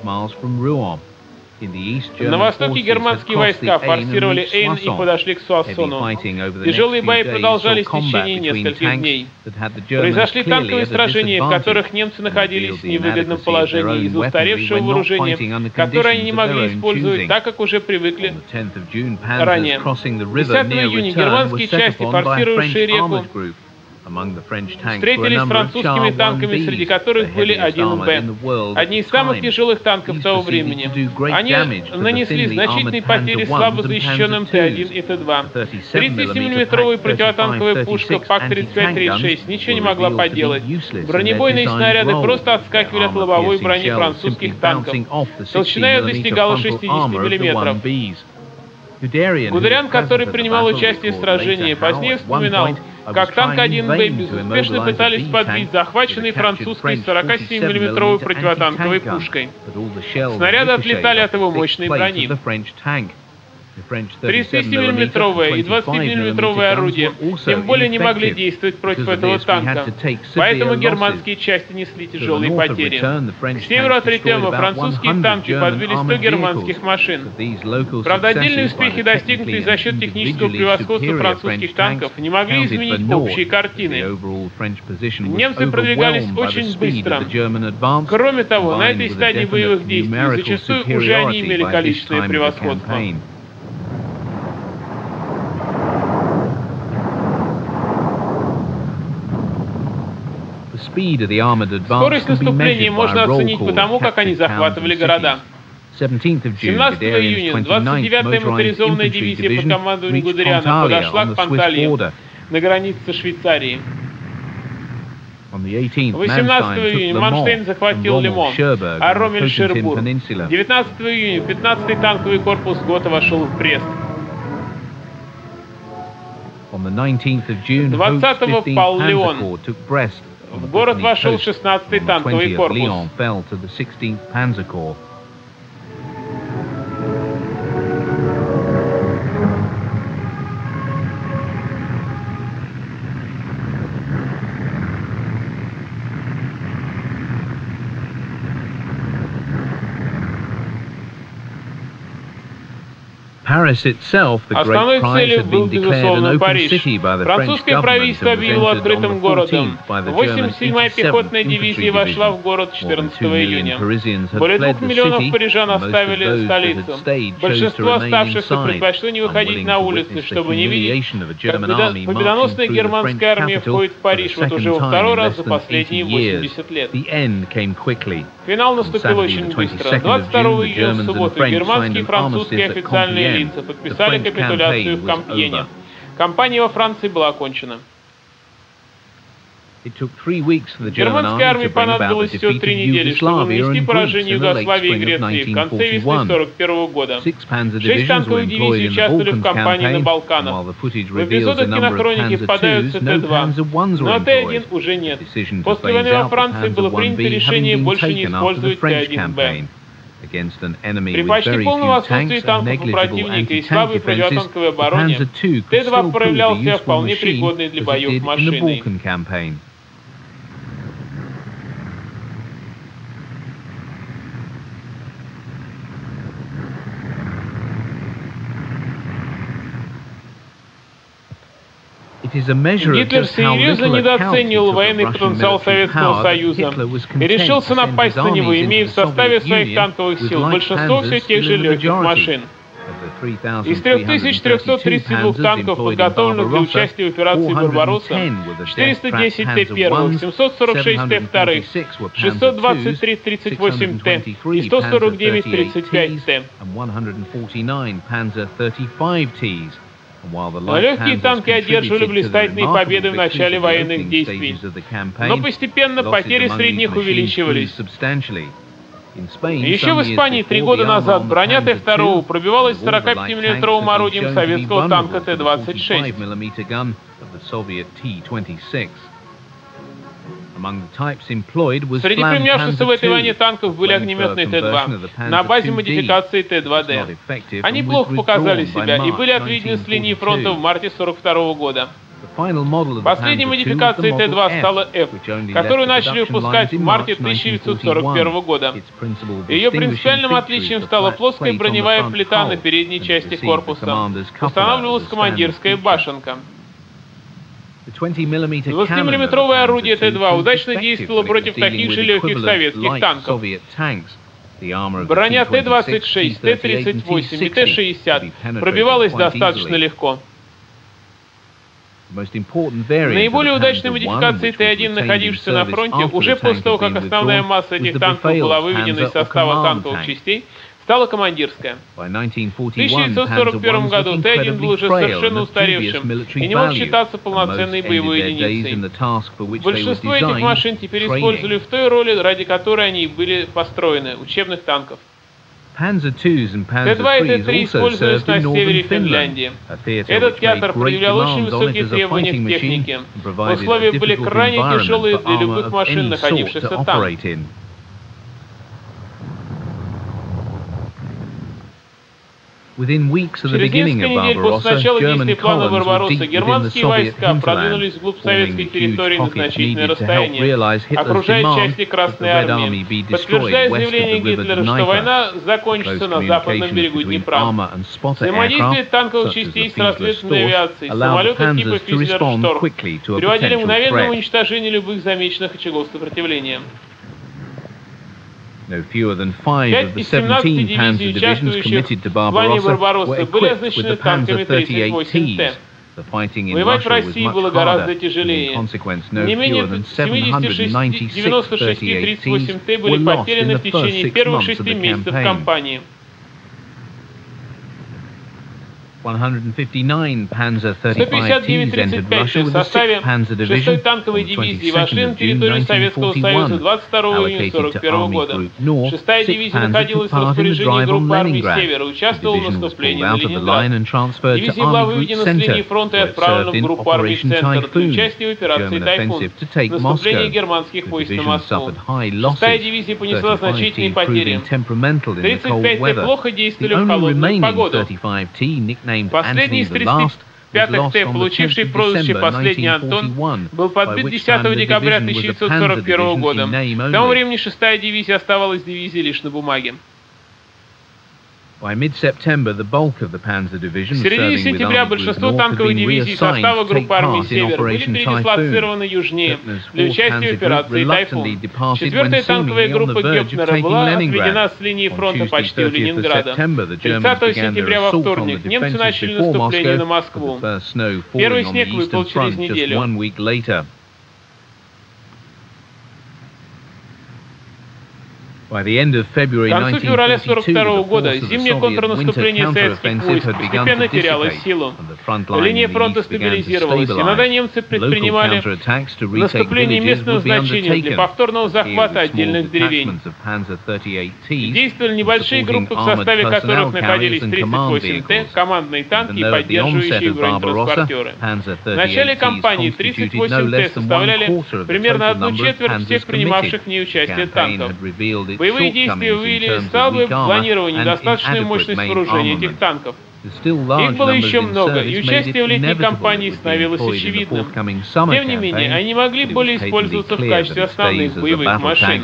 На востоке германские войска форсировали Эйн и подошли к Суассону. Тяжелые бои продолжались в течение нескольких дней. Произошли танковые сражения, в которых немцы находились в невыгодном положении из-за устаревшего вооружения, которое они не могли использовать, так как уже привыкли ранее. десятого июня германские части, форсировавшие реку, встретились с французскими танками, среди которых были один Б, одни из самых тяжелых танков того времени. Они нанесли значительные потери слабо защищенным Т один и Т два. тридцать семь миллиметровая противотанковая пушка ПАК тридцать пять тридцать шесть ничего не могла поделать. Бронебойные снаряды просто отскакивали от лобовой брони французских танков. Толщина ее достигала шестидесяти миллиметров. Гудериан, который принимал участие в сражении, позднее вспоминал, как танк один Б безуспешно пытались подбить захваченный французской сорока семь миллиметровой противотанковой пушкой. Снаряды отлетали от его мощной брони. тридцать семь миллиметровое и двадцать пять миллиметровое орудия тем более не могли действовать против этого танка, поэтому германские части несли тяжелые потери. К северу от Ритема французские танки подбили сто германских машин. Правда, отдельные успехи, достигнутые за счет технического превосходства французских танков, не могли изменить общей картины. Немцы продвигались очень быстро. Кроме того, на этой стадии боевых действий зачастую уже они имели количественное превосходство. Скорость наступления можно оценить по тому, как они захватывали города. семнадцатого июня двадцать девятая моторизованная дивизия под командованием Гудериана подошла к Панталье на границе со Швейцарией. восемнадцатого июня Манштейн захватил Лимон, а Роммель — Шербур. девятнадцатого июня пятнадцатый танковый корпус Гота вошел в Брест. двадцатого пал Лион. В город вошел шестнадцатый танковый корпус. Основной целью был, безусловно, Париж. Французское правительство объявило открытым городом. восемьдесят седьмая пехотная дивизия вошла в город четырнадцатого июня. Более двух миллионов парижан оставили столицу. Большинство оставшихся предпочли не выходить на улицы, чтобы не видеть, как победоносная германская армия входит в Париж вот уже во второй раз за последние восемьдесят лет. Финал наступил очень быстро. двадцать второго июня в субботу германские и французские официальные лица подписали капитуляцию в Кампьене. Кампания во Франции была окончена. Германской армии понадобилось всего три недели, чтобы нанести поражение Югославии и Греции в конце весны сорок первого года. Шесть танковых дивизий участвовали в кампании на Балканах. В эпизодах кинохроники попадаются Т два, но Т один уже нет. После войны во Франции было принято решение больше не использовать Т один Б. При почти полном отсутствии танков у противника и слабой противотанковой обороне Т два проявлял себя вполне пригодной для боев машиной. Гитлер серьезно недооценивал военный потенциал Советского Союза и решился напасть на него, имея в составе своих танковых сил большинство все тех же легких машин. Из трех тысяч трёхсот тридцати двух танков, подготовленных для участия в операции «Барбаросса», четыреста десять Т один, семьсот сорок шесть Т два, шестьсот двадцать три тридцать восемь Т и сто сорок девять тридцать пять Т. Легкие танки одерживали блистательные победы в начале военных действий, но постепенно потери средних увеличивались. Еще в Испании три года назад броня Т два пробивалась сорокапятимиллиметровым орудием советского танка Т двадцать шесть. Среди применявшихся в этой войне танков были огнеметные Т два на базе модификации Т два Д. Они плохо показали себя и были отведены с линии фронта в марте сорок второго года. Последней модификацией Т два стала Ф, которую начали выпускать в марте тысяча девятьсот сорок первого года. Ее принципиальным отличием стала плоская броневая плита на передней части корпуса. Устанавливалась командирская башенка. двадцатимиллиметровое орудие Т два удачно действовало против таких же легких советских танков. Броня Т двадцать шесть, Т тридцать восемь и Т шестьдесят пробивалась достаточно легко. Наиболее удачной модификацией Т один, находившейся на фронте, уже после того, как основная масса этих танков была выведена из состава танковых частей, стала командирская. В тысяча девятьсот сорок первом году Т один был уже совершенно устаревшим и не мог считаться полноценной боевой единицей. Большинство этих машин теперь использовали в той роли, ради которой они были построены – учебных танков. Т два и Т три использовались на севере Финляндии. Этот театр предъявлял очень высокие требования к технике. Условия были крайне тяжелые для любых машин, находившихся там. Через несколько недель после начала действия плана «Барбаросса» германские войска продвинулись вглубь советской территории на значительное расстояние, окружая части Красной армии, подтверждая заявление Гитлера, что война закончится на западном берегу Днепра. Взаимодействие танковых частей с разведывательной авиацией, самолетов типа «Физлер-Шторх» приводили к мгновенному уничтожению любых замеченных очагов сопротивления. Пять из семнадцати дивизий, участвующих в плане «Барбаросса», были оснащены танками тридцать восемь Т. Воевать в России было гораздо тяжелее. Не менее девяносто шесть тридцать восемь Т были потеряны в течение первых шести месяцев кампании. сто пятьдесят девять тридцать пять в составе шестой танковой дивизии вошли на территорию Советского Союза двадцать второго июня сорок первого года. Шестая дивизия находилась в распоряжении группы армий Севера и участвовала в наступлении на Ленинград. Дивизия была выведена с линии фронта и отправлена в группу армий Центр для участия в операции «Тайфун» — наступление германских войск на Москву. Шестая дивизия понесла значительные потери. тридцать пять Т плохо действовали в холодную погоду. Последний из тридцати пятых Т, получивший прозвище «Последний Антон», был подбит десятого декабря тысяча девятьсот сорок первого года. К тому времени шестая дивизия оставалась дивизией лишь на бумаге. В середине сентября большинство танковых дивизий состава группы армий «Север» были передислоцированы южнее для участия в операции «Тайфун». Четвертая танковая группа Гёпнера была отведена с линии фронта почти у Ленинграда. тридцатого сентября во вторник немцы начали наступление на Москву. Первый снег выпал через неделю. К концу февраля сорок второго года зимнее контрнаступление советских войск постепенно теряло силу. Линия фронта стабилизировалась, иногда немцы предпринимали наступление местного значения для повторного захвата отдельных деревень. Действовали небольшие группы, в составе которых находились тридцать восемь Т, командные танки и поддерживающие бронетранспортеры. В начале кампании тридцать восемь Т составляли примерно одну четверть всех принимавших в ней участие танков. Боевые действия выявили слабое планирование и недостаточную мощность вооружения этих танков. Их было еще много, и участие в летней кампании становилось очевидным. Тем не менее, они могли более использоваться в качестве основных боевых машин.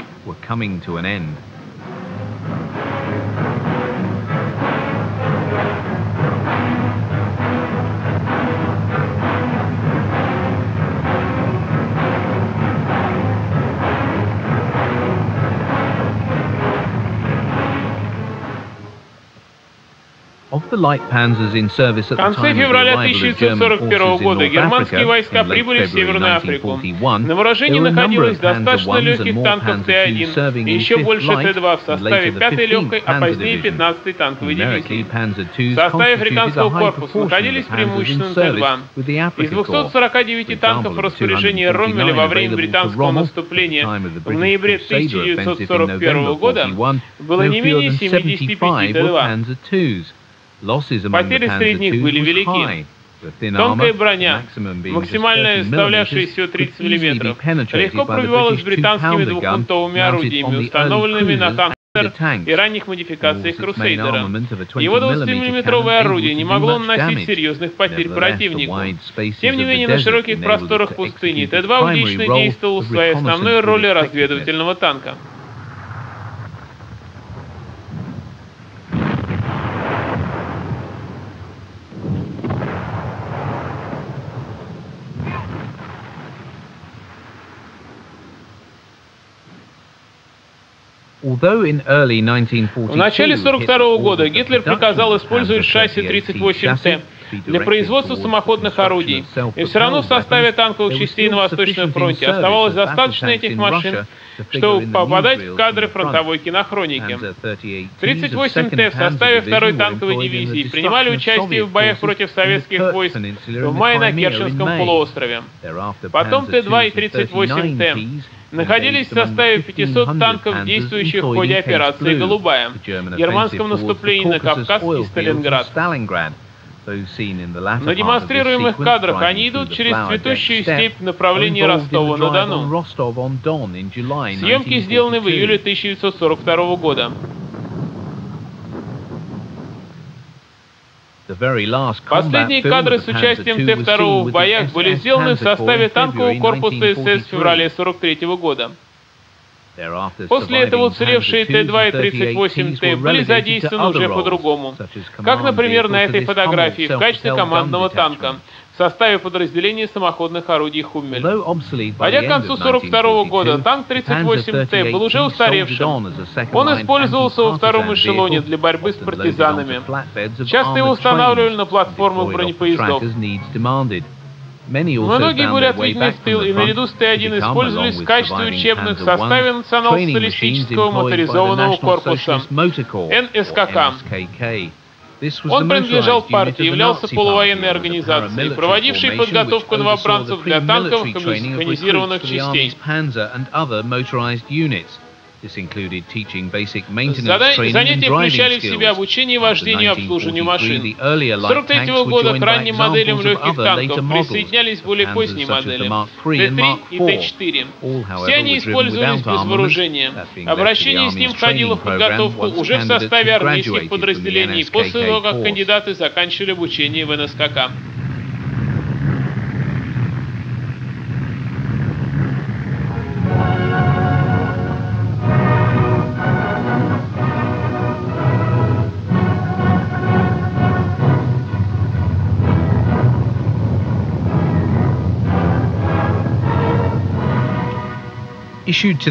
В конце февраля тысяча девятьсот сорок первого года германские войска прибыли в Северную Африку. На вооружении находилось достаточно легких танков Т один и еще больше Т два в составе пятой легкой, а позднее пятнадцатой танковой дивизии. В составе африканского корпуса находились преимущественно Т два. Из двухсот сорока девяти танков в распоряжении Роммеля во время британского наступления в ноябре тысяча девятьсот сорок первого года было не менее семидесяти пяти Т два. Потери среди них были велики. Тонкая броня, максимальная составлявшая всего тридцать миллиметров, легко пробивалась британскими двухфунтовыми орудиями, установленными на танках и ранних модификациях Крусейдера. Его двадцатимиллиметровое орудие не могло наносить серьезных потерь противнику. Тем не менее, на широких просторах пустыни Т два удачно действовал в своей основной роли разведывательного танка. В начале сорок второго года Гитлер приказал использовать шасси тридцать восемь Т для производства самоходных орудий, и все равно в составе танковых частей на Восточном фронте оставалось достаточно этих машин, чтобы попадать в кадры фронтовой кинохроники. тридцать восемь Т в составе второй танковой дивизии принимали участие в боях против советских войск в мае на Керченском полуострове. Потом Т два и тридцать восемь Т находились в составе пятисот танков, действующих в ходе операции «Голубая» в германском наступлении на Кавказ и Сталинград. На демонстрируемых кадрах они идут через цветущую степь в направлении Ростова-на-Дону. Съемки сделаны в июле тысяча девятьсот сорок второго года. Последние кадры с участием Т два в боях были сделаны в составе танкового корпуса СС в феврале сорок третьего года. После этого уцелевшие Т два и тридцать восемь Т были задействованы уже по-другому, как, например, на этой фотографии в качестве командного танка в составе подразделения самоходных орудий «Хуммель». Подойдя к концу сорок второго года, танк тридцать восемь Т был уже устаревшим. Он использовался во втором эшелоне для борьбы с партизанами. Часто его устанавливали на платформах бронепоездов. Многие были отведены в тыл и наряду с Т один использовались в качестве учебных в составе национал-социалистического моторизованного корпуса Эн Эс Ка Ка. Он принадлежал партии, являлся полувоенной организацией, проводившей подготовку новобранцев для танковых и механизированных частей. Занятия включали в себя обучение вождению и обслуживанию машин. С сорок третьего года к ранним моделям легких танков присоединялись более поздние модели Т три и Т четыре. Все они использовались без вооружения. Обращение с ним входило в подготовку уже в составе армейских подразделений после того, как кандидаты заканчивали обучение в Эн Эс Ка Ка. В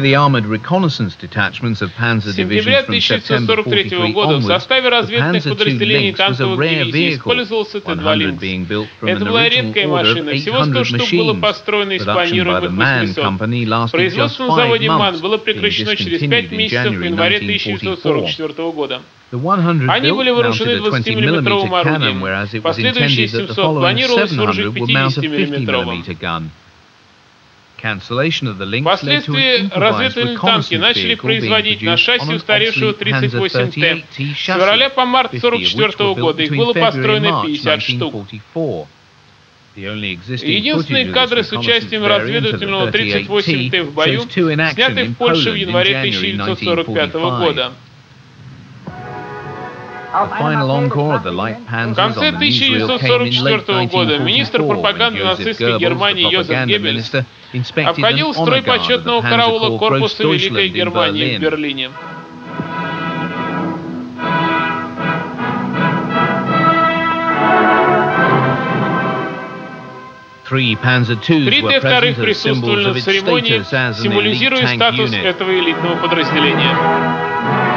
сентябре тысяча девятьсот сорок третьего года в составе разведных подразделений танковых дивизий использовался Т два Линкс. Это была редкая машина, всего сто штук было построено из планируемых восьмисот. Производство на заводе МАН было прекращено через пять месяцев в январе тысяча девятьсот сорок четвёртого года. Они были вооружены двадцатимиллиметровым орудием. Последующие семьсот планировалось вооружить пятидесятимиллиметровым. Впоследствии разведывательные танки начали производить на шасси устаревшего тридцать восемь Т. С февраля по март сорок четвёртого года их было построено пятьдесят штук. Единственные кадры с участием разведывательного тридцать восемь Т в бою сняты в Польше в январе тысяча девятьсот сорок пятого года. В конце тысяча девятьсот сорок четвёртого года министр пропаганды нацистской Германии Йозеф Геббельс обходил строй почетного караула корпуса Великой Германии в Берлине. Три Т вторых присутствовали на церемонии, символизируя статус этого элитного подразделения.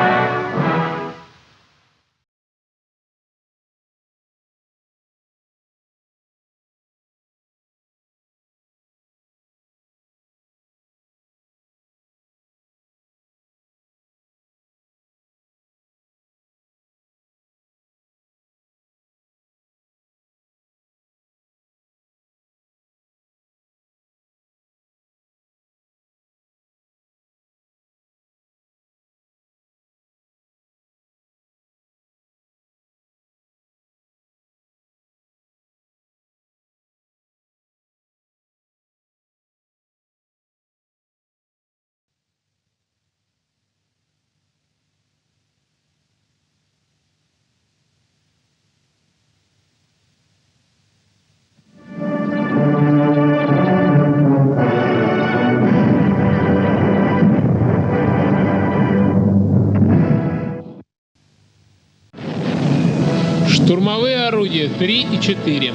Штурмовые орудия три и четыре.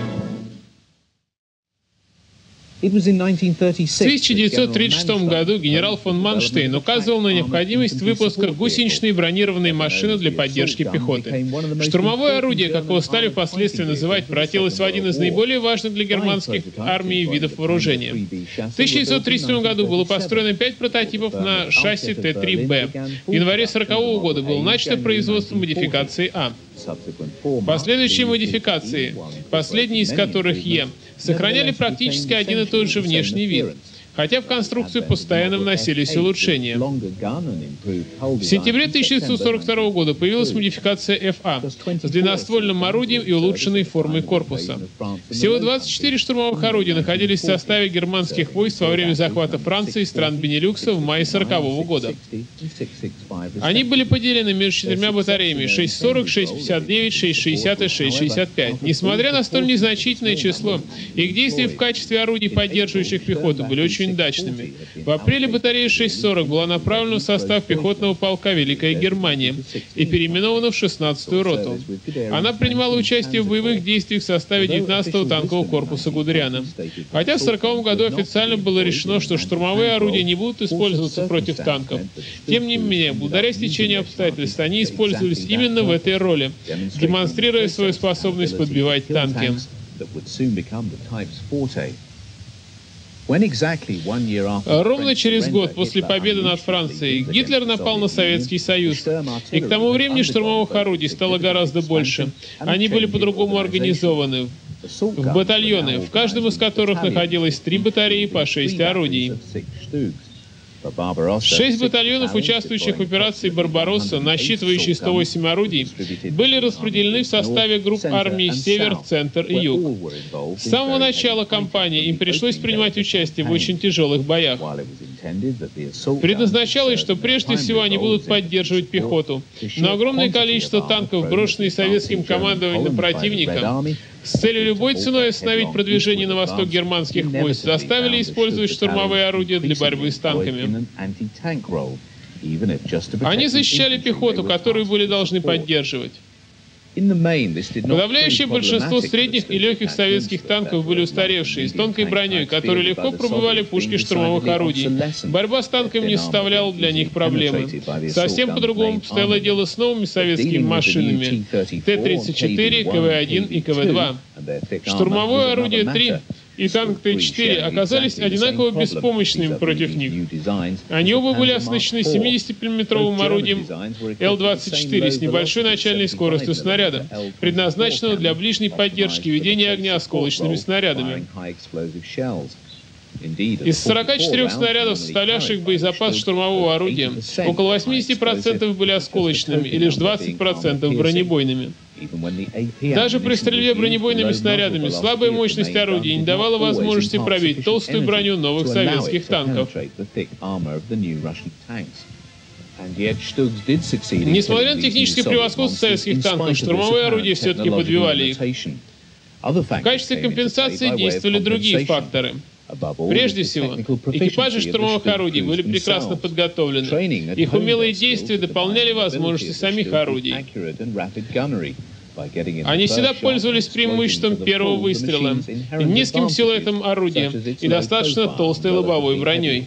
В тысяча девятьсот тридцать шестом году генерал фон Манштейн указывал на необходимость выпуска гусеничной бронированной машины для поддержки пяхоты. Штурмовое орудие, как его стали впоследствии называть, превратилось в один из наиболее важных для германских армий видов вооружения. В тысяча девятьсот тридцать седьмом году было построено пять прототипов на шасси Т три Б. В январе сорокового года было начато производство модификации А. Последующие модификации, последние из которых Е, сохраняли практически один и тот же внешний вид, хотя в конструкцию постоянно вносились улучшения. В сентябре тысяча девятьсот сорок второго года появилась модификация Ф А с длинноствольным орудием и улучшенной формой корпуса. Всего двадцать четыре штурмовых орудия находились в составе германских войск во время захвата Франции и стран Бенилюкса в мае сорокового года. Они были поделены между четырьмя батареями шесть сорок, шесть пятьдесят девять, шесть шестьдесят и шесть шестьдесят пять. Несмотря на столь незначительное число, их действия в качестве орудий, поддерживающих пехоту, были очень удачными. В апреле батарея шесть сорок была направлена в состав пехотного полка «Великая Германия» и переименована в шестнадцатую роту. Она принимала участие в боевых действиях в составе девятнадцатого танкового корпуса Гудериана. Хотя в сороковом году официально было решено, что штурмовые орудия не будут использоваться против танков. Тем не менее, благодаря стечению обстоятельств, они использовались именно в этой роли, демонстрируя свою способность подбивать танки. Ровно через год после победы над Францией Гитлер напал на Советский Союз, и к тому времени штурмовых орудий стало гораздо больше. Они были по-другому организованы в батальоны, в каждом из которых находилось три батареи по шесть орудий. Шесть батальонов, участвующих в операции «Барбаросса», насчитывающие сто восемь орудий, были распределены в составе групп армий «Север», «Центр» и «Юг». С самого начала кампании им пришлось принимать участие в очень тяжелых боях. Предназначалось, что прежде всего они будут поддерживать пехоту, но огромное количество танков, брошенные советским командованием на противника, с целью любой ценой остановить продвижение на восток германских войск, заставили использовать штурмовые орудия для борьбы с танками. Они защищали пехоту, которую были должны поддерживать. Подавляющее большинство средних и легких советских танков были устаревшие, с тонкой броней, которые легко пробивали пушки штурмовых орудий. Борьба с танками не составляла для них проблемы. Совсем по-другому обстояло дело с новыми советскими машинами Т тридцать четыре, К В один и К В два. Штурмовое орудие три и танк Т четыре оказались одинаково беспомощными против них. Они оба были оснащены семидесятимиллиметровым орудием Л двадцать четыре с небольшой начальной скоростью снаряда, предназначенного для ближней поддержки ведения огня осколочными снарядами. Из сорока четырёх снарядов, составлявших боезапас штурмового орудия, около восьмидесяти процентов были осколочными и лишь двадцать процентов бронебойными. Даже при стрельбе бронебойными снарядами слабая мощность орудия не давала возможности пробить толстую броню новых советских танков. Несмотря на техническое превосходство советских танков, штурмовые орудия все-таки подбивали их. В качестве компенсации действовали другие факторы. Прежде всего, экипажи штурмовых орудий были прекрасно подготовлены. Их умелые действия дополняли возможности самих орудий. Они всегда пользовались преимуществом первого выстрела, низким силуэтом орудия и достаточно толстой лобовой броней.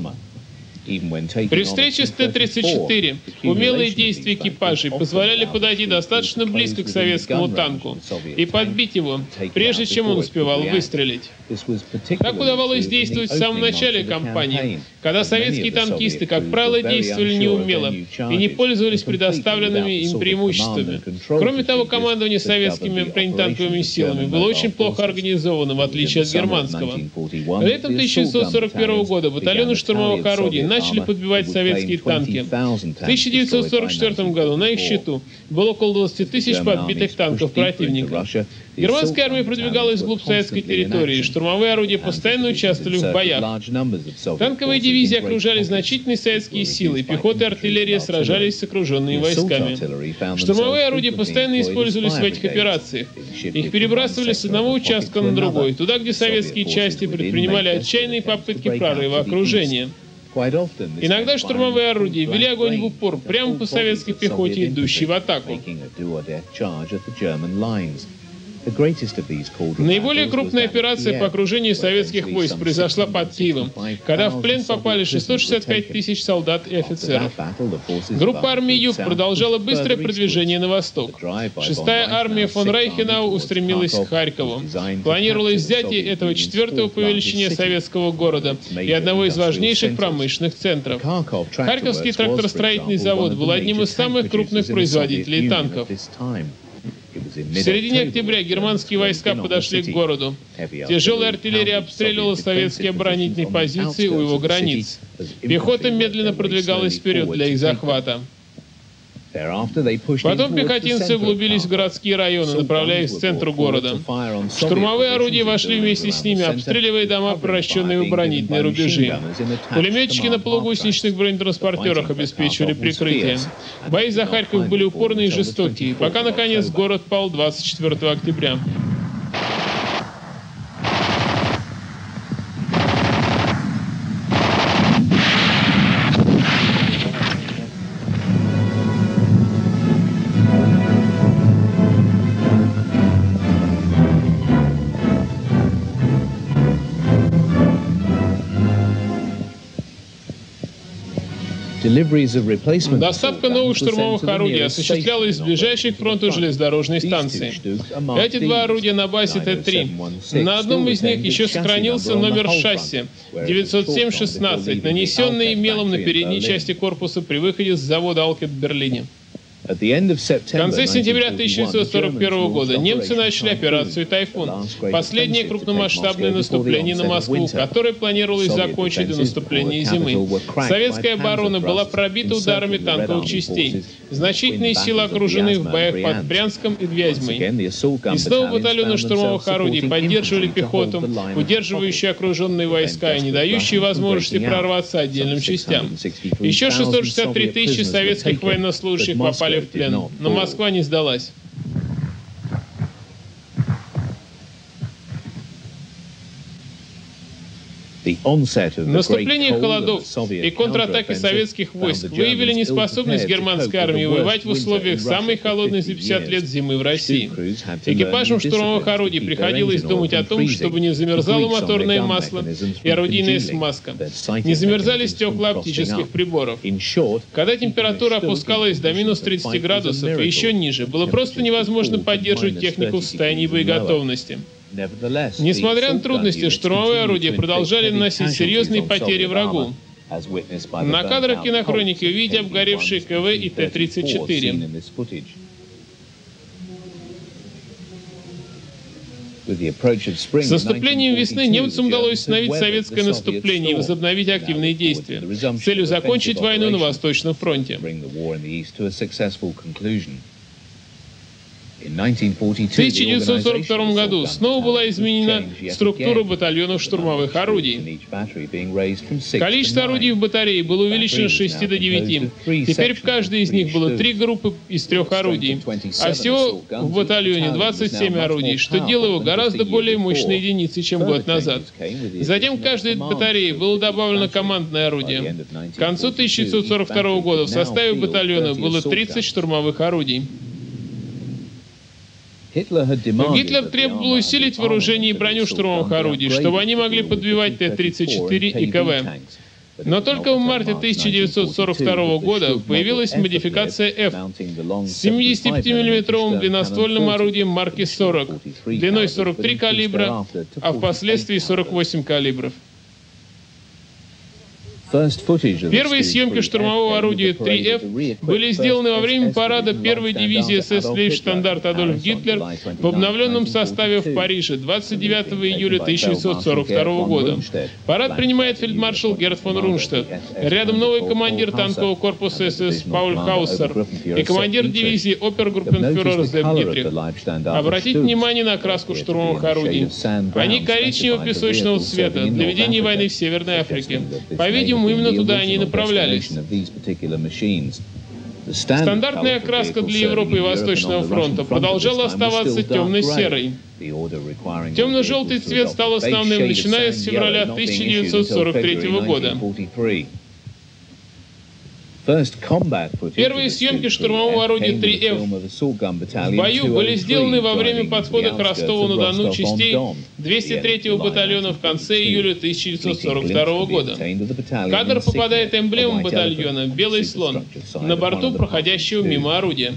При встрече с Т тридцать четыре умелые действия экипажей позволяли подойти достаточно близко к советскому танку и подбить его, прежде чем он успевал выстрелить. Так удавалось действовать в самом начале кампании, когда советские танкисты, как правило, действовали неумело и не пользовались предоставленными им преимуществами. Кроме того, командование советскими бронетанковыми силами было очень плохо организовано, в отличие от германского. Летом тысяча девятьсот сорок первого года батальоны штурмовых орудий начали подбивать советские танки. В тысяча девятьсот сорок четвёртом году на их счету было около двадцати тысяч подбитых танков противника. Германская армия продвигалась вглубь советской территории, штурмовые орудия постоянно участвовали в боях. Танковые дивизии окружали значительные советские силы, пехота и артиллерия сражались с окруженными войсками. Штурмовые орудия постоянно использовались в этих операциях. Их перебрасывали с одного участка на другой, туда, где советские части предпринимали отчаянные попытки прорыва окружения. Иногда штурмовые орудия вели огонь в упор прямо по советской пехоте, идущей в атаку. Наиболее крупная операция по окружению советских войск произошла под Киевом, когда в плен попали шестьсот шестьдесят пять тысяч солдат и офицеров. Группа армии Юг продолжала быстрое продвижение на восток. Шестая армия фон Райхенау устремилась к Харькову. Планировалось взятие этого четвертого по величине советского города и одного из важнейших промышленных центров. Харьковский тракторостроительный завод был одним из самых крупных производителей танков. В середине октября германские войска подошли к городу. Тяжелая артиллерия обстреливала советские оборонительные позиции у его границ. Пехота медленно продвигалась вперед для их захвата. Потом пехотинцы углубились в городские районы, направляясь к центру города. Штурмовые орудия вошли вместе с ними, обстреливая дома, превращенные в оборонительные рубежи. Пулеметчики на полугусеничных бронетранспортерах обеспечивали прикрытие. Бои за Харьков были упорные и жестокие, пока, наконец, город пал двадцать четвёртого октября. Доставка новых штурмовых орудий осуществлялась с ближайших к фронту железнодорожной станции. Эти два орудия на базе Т три. На одном из них еще сохранился номер шасси девятьсот семь шестнадцать, нанесенный мелом на передней части корпуса при выходе с завода Алкет в Берлине. В конце сентября тысяча девятьсот сорок первого года немцы начали операцию «Тайфун», последнее крупномасштабное наступление на Москву, которое планировалось закончить до наступления зимы. Советская оборона была пробита ударами танковых частей. Значительные силы окружены в боях под Брянском и Вязьмой. И снова батальоны штурмовых орудий поддерживали пехоту, удерживающие окруженные войска и не дающие возможности прорваться отдельным частям. Еще шестьсот шестьдесят три тысячи советских военнослужащих попали в плен, но Москва не сдалась. Наступление холодов и контратаки советских войск выявили неспособность германской армии воевать в условиях самой холодной за пятьдесят лет зимы в России. Экипажам штурмовых орудий приходилось думать о том, чтобы не замерзало моторное масло и орудийная смазка, не замерзали стекла оптических приборов. Когда температура опускалась до минус тридцати градусов и еще ниже, было просто невозможно поддерживать технику в состоянии боеготовности. Несмотря на трудности, штурмовые орудия продолжали наносить серьезные потери врагу. На кадрах кинохроники увидите обгоревшие КВ и Т тридцать четыре. С наступлением весны немцам удалось остановить советское наступление и возобновить активные действия с целью закончить войну на Восточном фронте. В тысяча девятьсот сорок втором году снова была изменена структура батальонов штурмовых орудий. Количество орудий в батарее было увеличено с шести до девяти. Теперь в каждой из них было три группы из трех орудий. А всего в батальоне двадцать семь орудий, что делало его гораздо более мощной единицей, чем год назад. Затем к каждой батарее было добавлено командное орудие. К концу тысяча девятьсот сорок второго года в составе батальона было тридцать штурмовых орудий. Гитлер требовал усилить вооружение и броню штурмовых орудий, чтобы они могли подбивать Т тридцать четыре и КВ. Но только в марте тысяча девятьсот сорок второго года появилась модификация F с семидесятипятимиллиметровым длинноствольным орудием марки сорок, длиной сорок три калибра, а впоследствии сорок восемь калибров. Первые съемки штурмового орудия три эф были сделаны во время парада первой дивизии эс эс Лейбштандарт Адольф Гитлер в обновленном составе в Париже двадцать девятого июля тысяча девятьсот сорок второго года. Парад принимает фельдмаршал Герт фон Рунштадт. Рядом новый командир танкового корпуса эс эс Пауль Хаусер и командир дивизии опергруппенфюрер Зепп Дитрих. Обратите внимание на окраску штурмовых орудий. Они коричнево-песочного цвета для ведения войны в Северной Африке. По-видимому, именно туда они и направлялись. Стандартная окраска для Европы и Восточного фронта продолжала оставаться темно-серой. Темно-желтый цвет стал основным, начиная с февраля тысяча девятьсот сорок третьего года. Первые съемки штурмового орудия три эф в бою были сделаны во время подхода к Ростову-на-Дону частей двухсот третьего батальона в конце июля тысяча девятьсот сорок второго года. В кадр попадает эмблема батальона «Белый слон» на борту проходящего мимо орудия.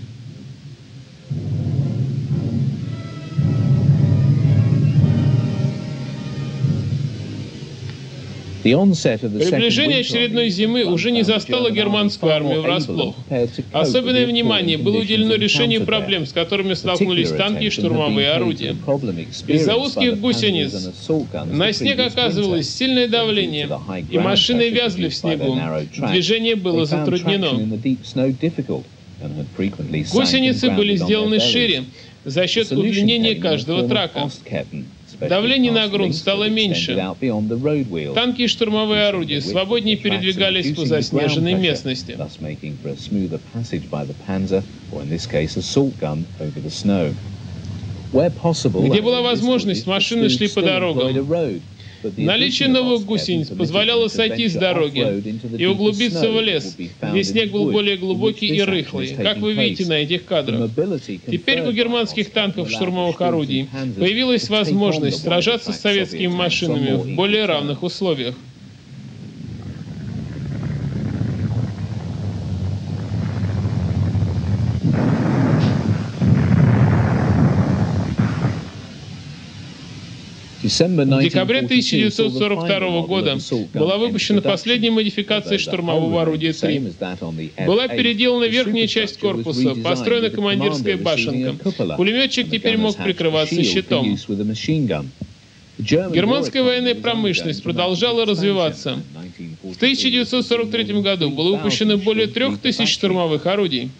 Приближение очередной зимы уже не застало германскую армию врасплох. Особенное внимание было уделено решению проблем, с которыми столкнулись танки и штурмовые орудия. Из-за узких гусениц на снег оказывалось сильное давление, и машины вязли в снегу. Движение было затруднено. Гусеницы были сделаны шире за счет удлинения каждого трака. Давление на грунт стало меньше. Танки и штурмовые орудия свободнее передвигались по заснеженной местности. Где была возможность, машины шли по дорогам. Наличие новых гусениц позволяло сойти с дороги и углубиться в лес, где снег был более глубокий и рыхлый, как вы видите на этих кадрах. Теперь у германских танков штурмовых орудий появилась возможность сражаться с советскими машинами в более равных условиях. В декабре тысяча девятьсот сорок второго года была выпущена последняя модификация штурмового орудия три. Была переделана верхняя часть корпуса, построена командирская башенка. Пулеметчик теперь мог прикрываться щитом. Германская военная промышленность продолжала развиваться. В тысяча девятьсот сорок третьем году было выпущено более трех тысяч штурмовых орудий.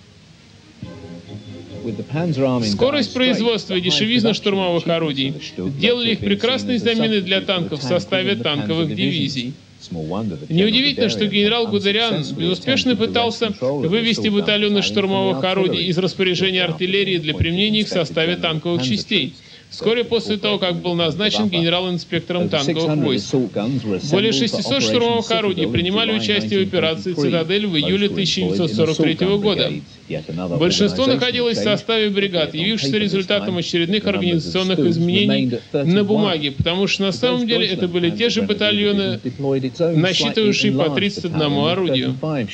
Скорость производства и дешевизна штурмовых орудий делали их прекрасной заменой для танков в составе танковых дивизий. Неудивительно, что генерал Гудериан безуспешно пытался вывести батальоны штурмовых орудий из распоряжения артиллерии для применения их в составе танковых частей. вскоре после того, как был назначен генерал-инспектором танковых войск. Более шестисот штурмовых орудий принимали участие в операции «Цитадель» в июле тысяча девятьсот сорок третьего года. Большинство находилось в составе бригад, явившихся результатом очередных организационных изменений на бумаге, потому что на самом деле это были те же батальоны, насчитывавшие по тридцать одному орудию.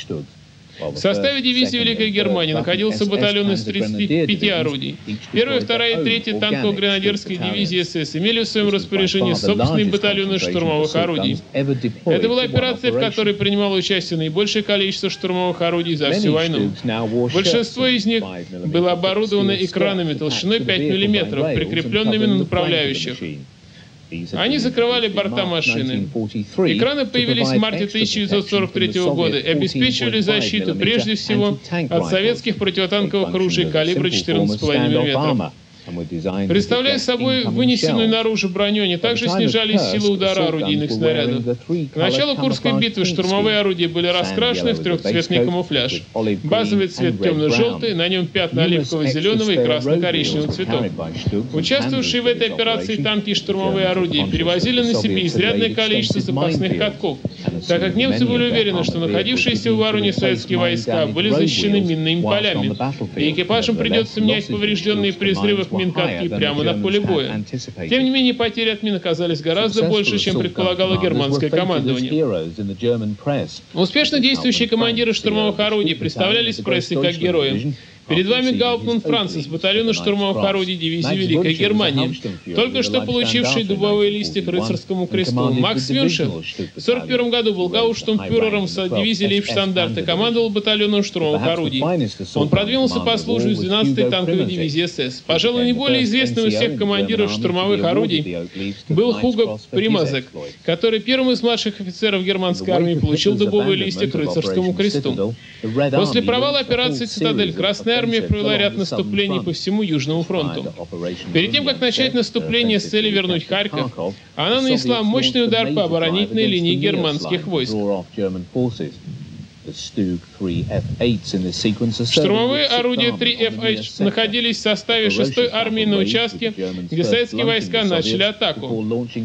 В составе дивизии Великой Германии находился батальон из тридцати пяти орудий. Первая, вторая и третья танково-гренадерские дивизии СС имели в своем распоряжении собственные батальоны штурмовых орудий. Это была операция, в которой принимало участие наибольшее количество штурмовых орудий за всю войну. Большинство из них было оборудовано экранами толщиной пять миллиметров, прикрепленными на направляющих. Они закрывали борта машины. Экраны появились в марте тысяча девятьсот сорок третьего года и обеспечивали защиту прежде всего от советских противотанковых ружей калибра четырнадцать и пять миллиметров. Представляя собой вынесенную наружу броню, они также снижали силу удара орудийных снарядов. К началу Курской битвы штурмовые орудия были раскрашены в трехцветный камуфляж. Базовый цвет темно-желтый, на нем пятна оливково-зеленого и красно-коричневого цветов. Участвовавшие в этой операции танки и штурмовые орудия перевозили на себе изрядное количество запасных катков, так как немцы были уверены, что находившиеся в Воронеже советские войска были защищены минными полями, и экипажам придется менять поврежденные при взрывах минкатки прямо на поле боя. Тем не менее, потери от мин оказались гораздо больше, чем предполагало германское командование. Успешно действующие командиры штурмовых орудий представлялись в прессе как герои. Перед вами Гауптман Францис, батальона штурмовых орудий дивизии Великой Германии, только что получивший дубовые листья к рыцарскому кресту. Макс Вюншел в сорок первом году был гауптштурмфюрером с дивизии Лейбштандарт и командовал батальоном штурмовых орудий. Он продвинулся по службе в двенадцатой танковой дивизии СС. Пожалуй, наиболее известным из всех командиров штурмовых орудий был Хуго Примазек, который первым из младших офицеров германской армии получил дубовые листья к рыцарскому кресту. После провала операции «Цитадель» Красная армия провела ряд наступлений по всему Южному фронту. Перед тем, как начать наступление с целью вернуть Харьков, она нанесла мощный удар по оборонительной линии германских войск. Штурмовые орудия три эф эйч находились в составе шестой армии на участке, где советские войска начали атаку.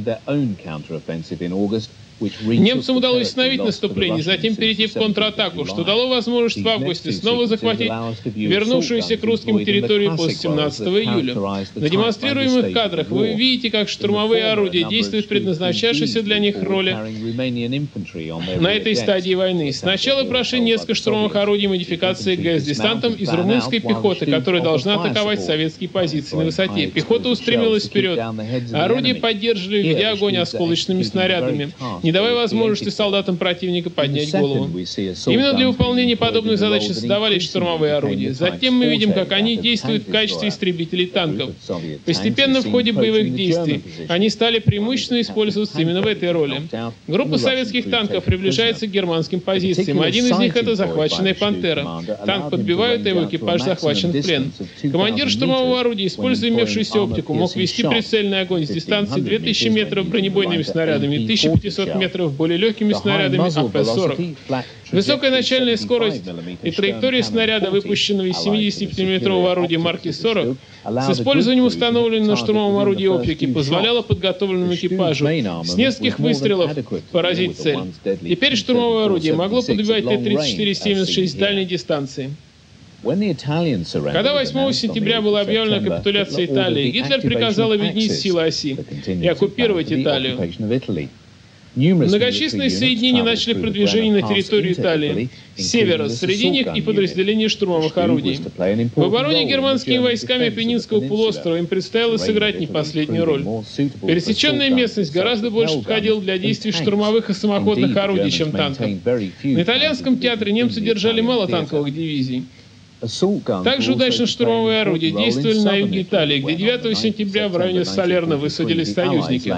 Немцам удалось остановить наступление, затем перейти в контратаку, что дало возможность в августе снова захватить вернувшуюся к русским территорию после семнадцатого июля. На демонстрируемых кадрах вы видите, как штурмовые орудия действуют в предназначавшейся для них роли на этой стадии войны. Сначала прошли несколько штурмовых орудий модификации ГС-десантом из румынской пехоты, которая должна атаковать советские позиции на высоте. Пехота устремилась вперед. Орудия поддерживали, ведя огонь осколочными снарядами, не давая возможности солдатам противника поднять голову. Именно для выполнения подобных задач создавались штурмовые орудия. Затем мы видим, как они действуют в качестве истребителей танков. Постепенно в ходе боевых действий они стали преимущественно использоваться именно в этой роли. Группа советских танков приближается к германским позициям. Один из них — это захваченная «Пантера». Танк подбивают, а его экипаж захвачен в плен. Командир штурмового орудия, используя имевшуюся оптику, мог вести прицельный огонь с дистанции две тысячи метров бронебойными снарядами и тысяча пятьсот метров более легкими снарядами а пэ сорок. Высокая начальная скорость и траектория снаряда, выпущенного из семидесятипятимиллиметрового орудия марки сорок, с использованием установленной на штурмовом орудии оптики, позволяла подготовленному экипажу с нескольких выстрелов поразить цель. Теперь штурмовое орудие могло подбивать Т тридцать четыре семьдесят шесть с дальней дистанции. Когда восьмого сентября была объявлена капитуляция Италии, Гитлер приказал объединить силы оси и оккупировать Италию. Многочисленные соединения начали продвижение на территорию Италии, с севера, среди них и подразделения штурмовых орудий. В обороне германскими войсками Апеннинского полуострова им предстояло сыграть не последнюю роль. Пересеченная местность гораздо больше подходила для действий штурмовых и самоходных орудий, чем танков. На итальянском театре немцы держали мало танковых дивизий. Также удачно штурмовые орудия действовали на юге Италии, где девятого сентября в районе Салерно высадились союзники.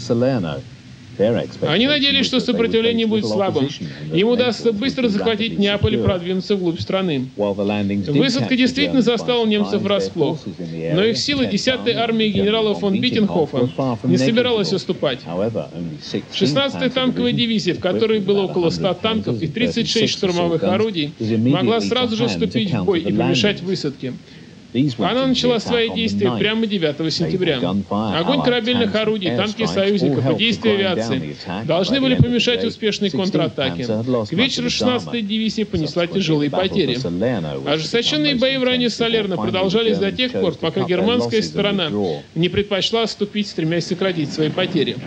Они надеялись, что сопротивление будет слабым. Им удастся быстро захватить Неаполь и продвинуться вглубь страны. Высадка действительно застала немцев врасплох, но их силы десятой армии генерала фон Биттенхофа не собиралась уступать. шестнадцатая танковая дивизия, в которой было около ста танков и тридцать шесть штурмовых орудий, могла сразу же вступить в бой и помешать высадке. Она начала свои действия прямо девятого сентября. Огонь корабельных орудий, танки союзников и действия авиации должны были помешать успешной контратаке. К вечеру шестнадцатая дивизия понесла тяжелые потери. Ожесточенные бои в районе Салерно продолжались до тех пор, пока германская сторона не предпочла отступить, стремясь сократить свои потери.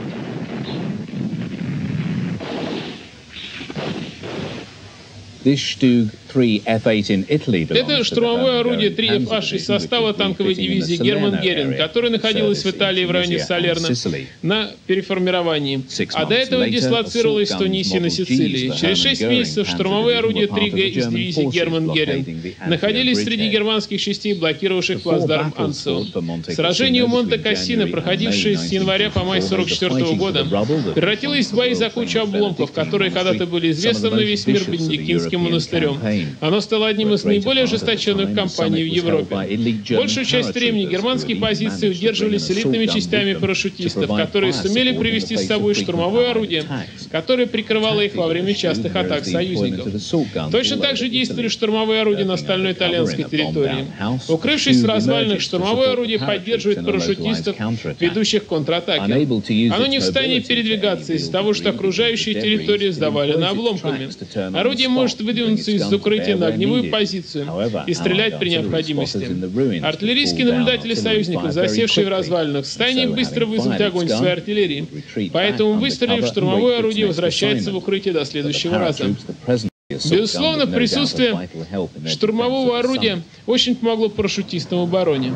Это штурмовое орудие три эф аш из состава танковой дивизии Герман Геринг, которая находилась в Италии в районе Салерно на переформировании, а до этого дислоцировалась в Тунисе на Сицилии. Через шесть месяцев штурмовые орудия три гэ из дивизии Герман Геринг находились среди германских частей, блокировавших плацдарм Анцо. Сражение у Монте-Кассино, проходившее с января по май сорок четвёртого года, превратилось в бои за кучу обломков, которые когда-то были известны на весь мир Бенедиктинским монастырем. Оно стало одним из наиболее ожесточенных кампаний в Европе. Большую часть времени германские позиции удерживались элитными частями парашютистов, которые сумели привести с собой штурмовое орудие, которое прикрывало их во время частых атак союзников. Точно так же действовали штурмовые орудия на остальной итальянской территории. Укрывшись в развалинах, штурмовое орудие поддерживает парашютистов, ведущих контратаки. Оно не в состоянии передвигаться из-за того, что окружающие территории завалены обломками. Орудие может выдвинуться из укрытия на огневую позицию и стрелять при необходимости. Артиллерийские наблюдатели союзников, засевшие в развалинах, в состоянии быстро вызвать огонь своей артиллерии. Поэтому, выстрелив, штурмовое орудие возвращается в укрытие до следующего раза. Безусловно, присутствие штурмового орудия очень помогло парашютистам в обороне.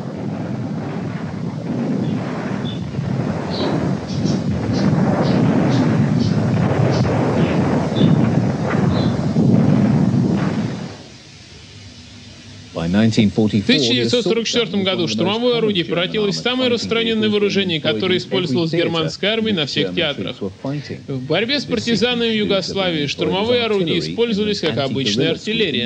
В тысяча девятьсот сорок четвёртом году штурмовое орудие превратилось в самое распространенное вооружение, которое использовалось германской армией на всех театрах. В борьбе с партизанами в Югославии штурмовые орудия использовались как обычная артиллерия.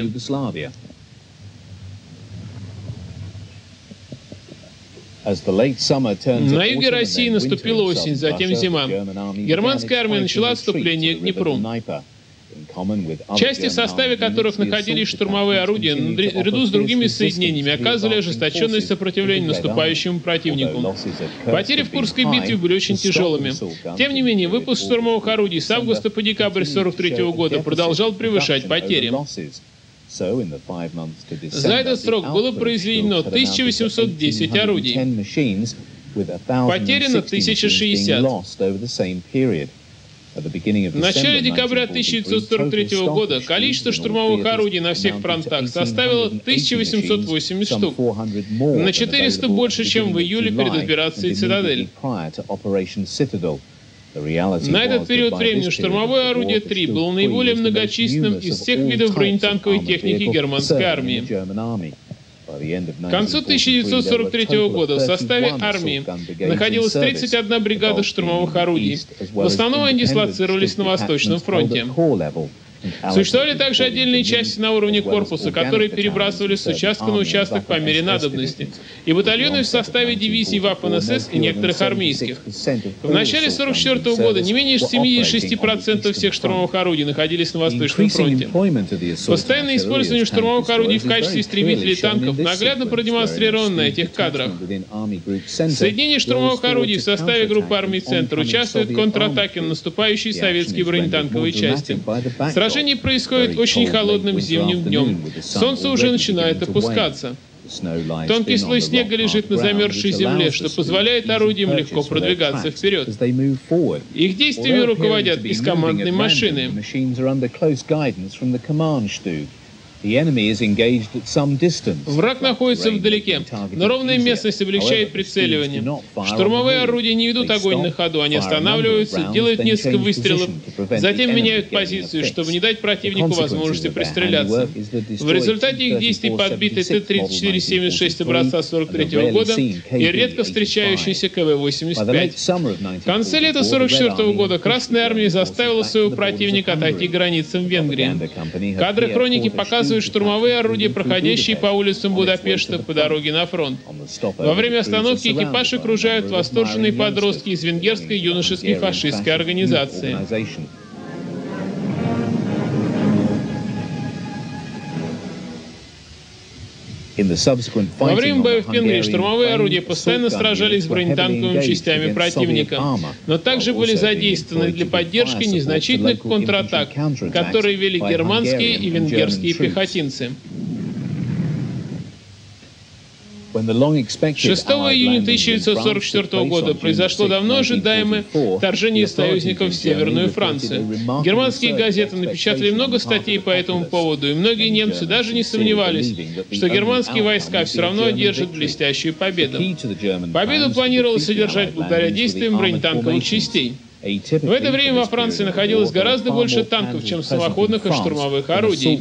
На юге России наступила осень, затем зима. Германская армия начала отступление к Днепру. Части, в составе которых находились штурмовые орудия, наряду с другими соединениями оказывали ожесточенное сопротивление наступающему противнику. Потери в Курской битве были очень тяжелыми. Тем не менее, выпуск штурмовых орудий с августа по декабрь сорок третьего года продолжал превышать потери. За этот срок было произведено тысяча восемьсот десять орудий. Потеряно тысяча шестьдесят. В начале декабря тысяча девятьсот сорок третьего года количество штурмовых орудий на всех фронтах составило тысяча восемьсот восемьдесят штук, на четыреста больше, чем в июле перед операцией «Цитадель». На этот период времени штурмовое орудие три было наиболее многочисленным из всех видов бронетанковой техники германской армии. К концу тысяча девятьсот сорок третьего года в составе армии находилась тридцать одна бригада штурмовых орудий. В основном они дислоцировались на Восточном фронте. Существовали также отдельные части на уровне корпуса, которые перебрасывались с участка на участок по мере надобности, и батальоны в составе дивизий Waffen-эс эс и некоторых армейских. В начале сорок четвёртого года не менее семидесяти шести процентов всех штурмовых орудий находились на Восточном фронте. Постоянное использование штурмовых орудий в качестве истребителей и танков наглядно продемонстрировано на этих кадрах. Соединение штурмовых орудий в составе группы армий «Центр» участвует в контратаке на наступающие советские бронетанковые части. Сражение происходит очень холодным зимним днем. Солнце уже начинает опускаться. Тонкий слой снега лежит на замерзшей земле, что позволяет орудиям легко продвигаться вперед. Их действиями руководят из командной машины. Враг находится вдалеке, но ровная местность облегчает прицеливание. Штурмовые орудия не ведут огонь на ходу, они останавливаются, делают несколько выстрелов, затем меняют позицию, чтобы не дать противнику возможности пристреляться. В результате их действий подбиты Т тридцать четыре семьдесят шесть образца сорок третьего года и редко встречающийся К В восемьдесят пять. В конце лета сорок четвёртого года Красная Армия заставила своего противника отойти к границам Венгрии. Кадры хроники показывают штурмовые орудия, проходящие по улицам Будапешта по дороге на фронт. Во время остановки экипаж окружают восторженные подростки из венгерской юношеской фашистской организации. Во время боев в Венгрии штурмовые орудия постоянно сражались с бронетанковыми частями противника, но также были задействованы для поддержки незначительных контратак, которые вели германские и венгерские пехотинцы. шестого июня тысяча девятьсот сорок четвёртого года произошло давно ожидаемое вторжение союзников в Северную Францию. Германские газеты напечатали много статей по этому поводу, и многие немцы даже не сомневались, что германские войска все равно одержат блестящую победу. Победу планировалось одержать благодаря действиям бронетанковых частей. В это время во Франции находилось гораздо больше танков, чем самоходных и штурмовых орудий.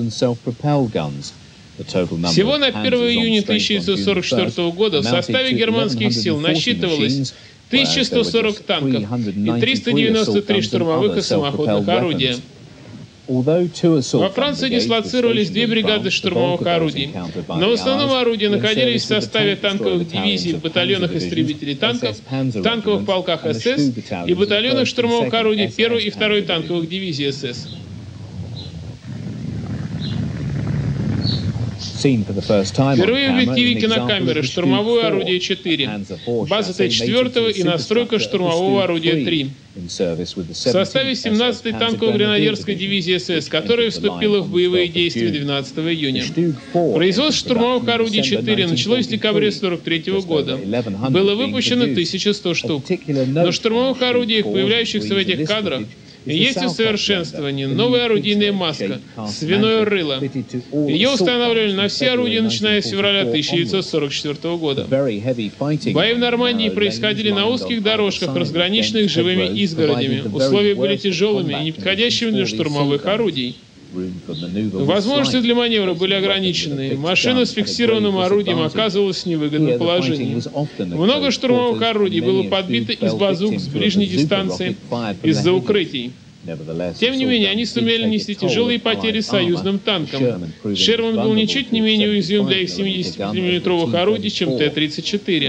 Всего на первое июня тысяча девятьсот сорок четвёртого года в составе германских сил насчитывалось тысяча сто сорок танков и триста девяносто три штурмовых и самоходных орудия. Во Франции дислоцировались две бригады штурмовых орудий, но в основном орудия находились в составе танковых дивизий, в батальонах истребителей танков, в танковых полках СС и батальонах штурмовых орудий первой и второй танковых дивизий СС. Впервые в объективе кинокамеры штурмовое орудие четыре, база Т четыре и настройка штурмового орудия три. В составе семнадцатой танково-гренадерской дивизии СС, которая вступила в боевые действия двенадцатого июня. Производство штурмовых орудий четыре началось в декабре тысяча девятьсот сорок третьего года. Было выпущено тысяча сто штук. Но в штурмовых орудиях, появляющихся в этих кадрах, есть усовершенствование, новая орудийная маска, свиное рыло. Ее устанавливали на все орудия, начиная с февраля тысяча девятьсот сорок четвёртого года. Бои в Нормандии происходили на узких дорожках, разграниченных живыми изгородями. Условия были тяжелыми и неподходящими для штурмовых орудий. Возможности для маневра были ограничены. Машина с фиксированным орудием оказывалась в невыгодном положении. Много штурмовых орудий было подбито из базук с ближней дистанции из-за укрытий. Тем не менее, они сумели нести тяжелые потери союзным танкам. Шерман был ничуть не менее уязвим для их семидесятипятимиллиметровых орудий, чем Т тридцать четыре.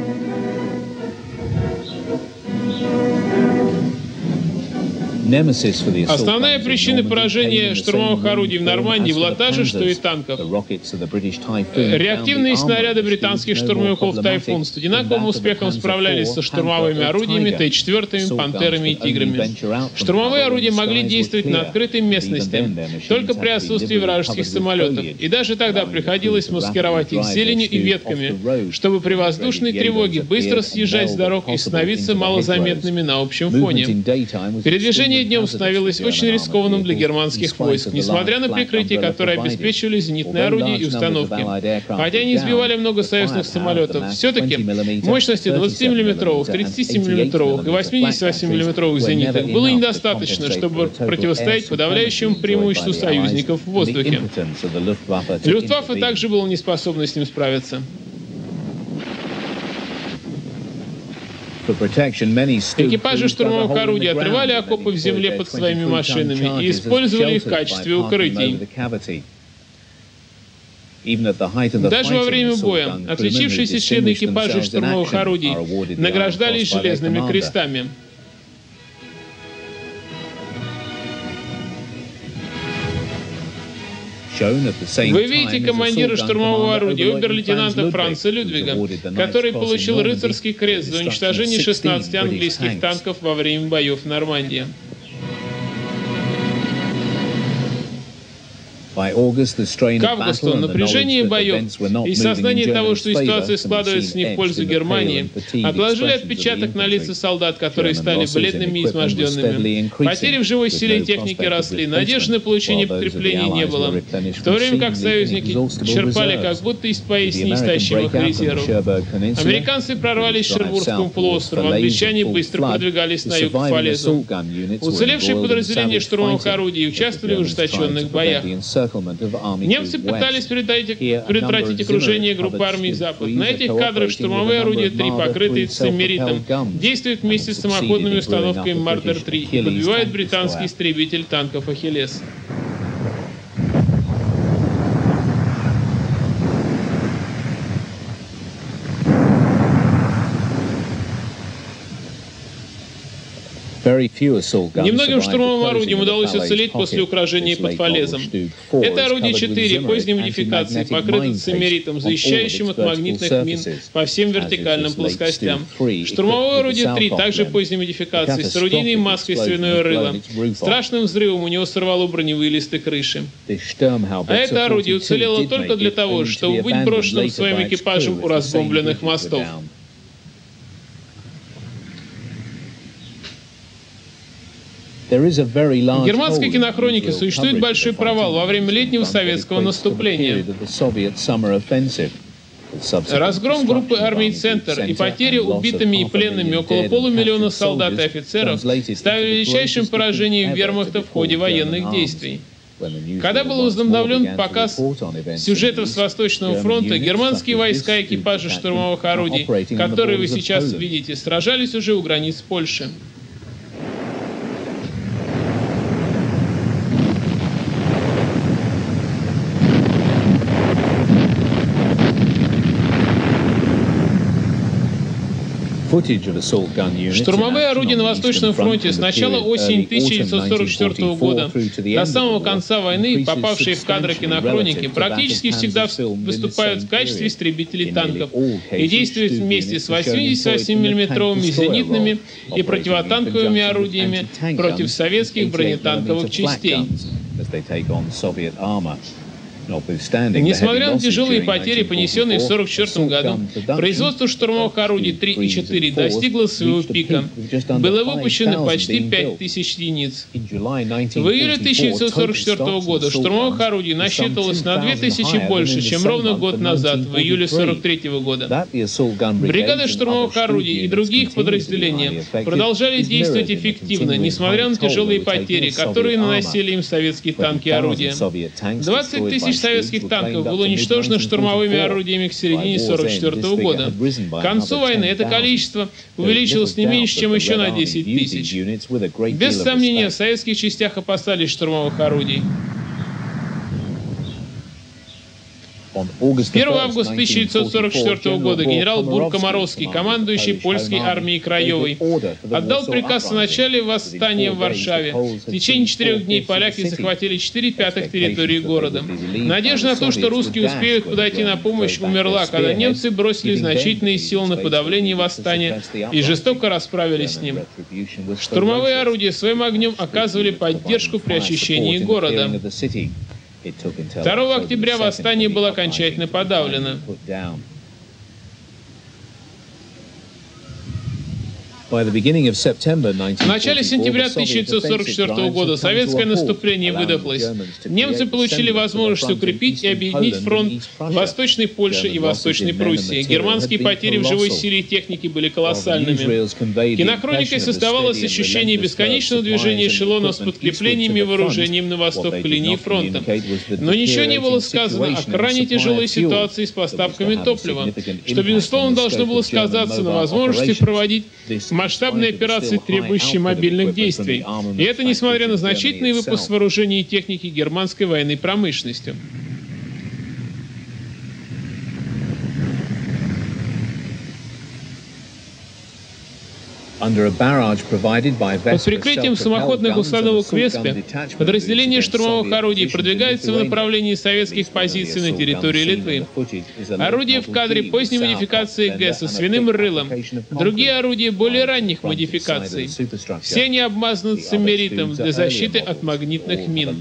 Основная причина поражения штурмовых орудий в Нормандии была та же, что и танков. Реактивные снаряды британских штурмовиков «Тайфун» с одинаковым успехом справлялись со штурмовыми орудиями Т четыре, «Пантерами» и «Тиграми». Штурмовые орудия могли действовать на открытой местности, только при отсутствии вражеских самолетов, и даже тогда приходилось маскировать их зеленью и ветками, чтобы при воздушной тревоге быстро съезжать с дорог и становиться малозаметными на общем фоне. Передвижение днем становилось очень рискованным для германских войск, несмотря на прикрытие, которое обеспечивали зенитные орудия и установки. Хотя они сбивали много союзных самолетов, все-таки мощности двадцатимиллиметровых, тридцатисемимиллиметровых и восьмидесятивосьмимиллиметровых зениток было недостаточно, чтобы противостоять подавляющему преимуществу союзников в воздухе. Люфтваффе также было не способно с ним справиться. Экипажи штурмовых орудий отрывали окопы в земле под своими машинами и использовали их в качестве укрытий. Даже во время боя отличившиеся члены экипажей штурмовых орудий награждались железными крестами. Вы видите командира штурмового орудия, обер-лейтенанта Франца Людвига, который получил рыцарский крест за уничтожение шестнадцати английских танков во время боев в Нормандии. К августу напряжение боев и сознание того, что ситуация складывается не в пользу Германии, отложили отпечаток на лица солдат, которые стали бледными и изможденными. Потери в живой силе и технике росли, надежды на получение подкреплений не было, в то время как союзники черпали как будто из пояс неистощимых резервов. Американцы прорвались к Шербургскому полуострову, англичане быстро продвигались на юг к Фалезу. Уцелевшие подразделения штурмовых орудий участвовали в ожесточенных боях. Немцы пытались предотвратить окружение группы армий Запад. На этих кадрах штурмовые орудия три, покрытые цемеритом, действуют вместе с самоходными установками Мардер три и подбивают британский истребитель танков «Ахиллес». Немногим штурмовым орудиям удалось уцелеть после укрожения под Фалезом. Это орудие четыре поздней модификации, покрыто циммеритом, защищающим от магнитных мин по всем вертикальным плоскостям. Штурмовое орудие три, также поздней модификации, с орудийной маской свиное рыло. Страшным взрывом у него сорвало броневые листы крыши. А это орудие уцелело только для того, чтобы быть брошенным своим экипажем у разбомбленных мостов. В германской кинохронике существует большой провал во время летнего советского наступления. Разгром группы армий «Центр» и потери убитыми и пленными около полумиллиона солдат и офицеров стали величайшим поражением вермахта в ходе военных действий. Когда был возобновлен показ сюжетов с Восточного фронта, германские войска и экипажи штурмовых орудий, которые вы сейчас видите, сражались уже у границ Польши. Штурмовые орудия на Восточном фронте с начала осени тысяча девятьсот сорок четвёртого года до самого конца войны, попавшие в кадры кинохроники, практически всегда выступают в качестве истребителей танков и действуют вместе с восьмидесяти восьми миллиметровыми зенитными и противотанковыми орудиями против советских бронетанковых частей. Несмотря на тяжелые потери, понесенные в тысяча девятьсот сорок четвёртом году, производство штурмовых орудий три и четыре достигло своего пика. Было выпущено почти пять тысяч единиц. В июле тысяча девятьсот сорок четвёртого года штурмовых орудий насчитывалось на две тысячи больше, чем ровно год назад, в июле сорок третьего года. Бригады штурмовых орудий и другие их подразделения продолжали действовать эффективно, несмотря на тяжелые потери, которые наносили им советские танки и орудия. двадцать тысяч советских танков было уничтожено штурмовыми орудиями к середине тысяча девятьсот сорок четвёртого года. К концу войны это количество увеличилось не меньше, чем еще на десять тысяч. Без сомнения, в советских частях опасались штурмовых орудий. первого августа тысяча девятьсот сорок четвёртого года генерал Бур Комаровский, командующий польской армией Краевой, отдал приказ о начале восстания в Варшаве. В течение четырех дней поляки захватили четыре пятых территории города. Надежда на то, что русские успеют подойти на помощь, умерла, когда немцы бросили значительные силы на подавление восстания и жестоко расправились с ним. Штурмовые орудия своим огнем оказывали поддержку при очищении города. второго октября восстание было окончательно подавлено. В начале сентября тысяча девятьсот сорок четвёртого года советское наступление выдохлось. Немцы получили возможность укрепить и объединить фронт Восточной Польши и Восточной Пруссии. Германские потери в живой силе и технике были колоссальными. Кинохроникой создавалось ощущение бесконечного движения эшелонов с подкреплениями и вооружением на восток к линии фронта. Но ничего не было сказано о крайне тяжелой ситуации с поставками топлива, что, безусловно, должно было сказаться на возможности проводить масштабные операции, требующие мобильных действий. И это несмотря на значительный выпуск вооружений и техники германской военной промышленностью. Под прикрытием самоходных установок «Веспе» подразделение штурмовых орудий продвигается в направлении советских позиций на территории Литвы. Орудия в кадре поздней модификации ГЭС со свиным рылом, другие орудия более ранних модификаций. Все они обмазаны циммеритом для защиты от магнитных мин.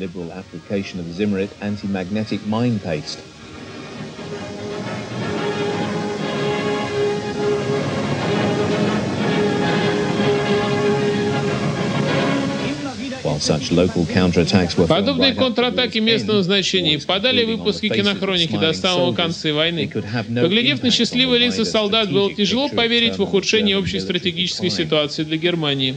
Подобные контратаки местного значения подали выпуски кинохроники до самого конца войны. Поглядев на счастливые лица солдат, было тяжело поверить в ухудшение общей стратегической ситуации для Германии.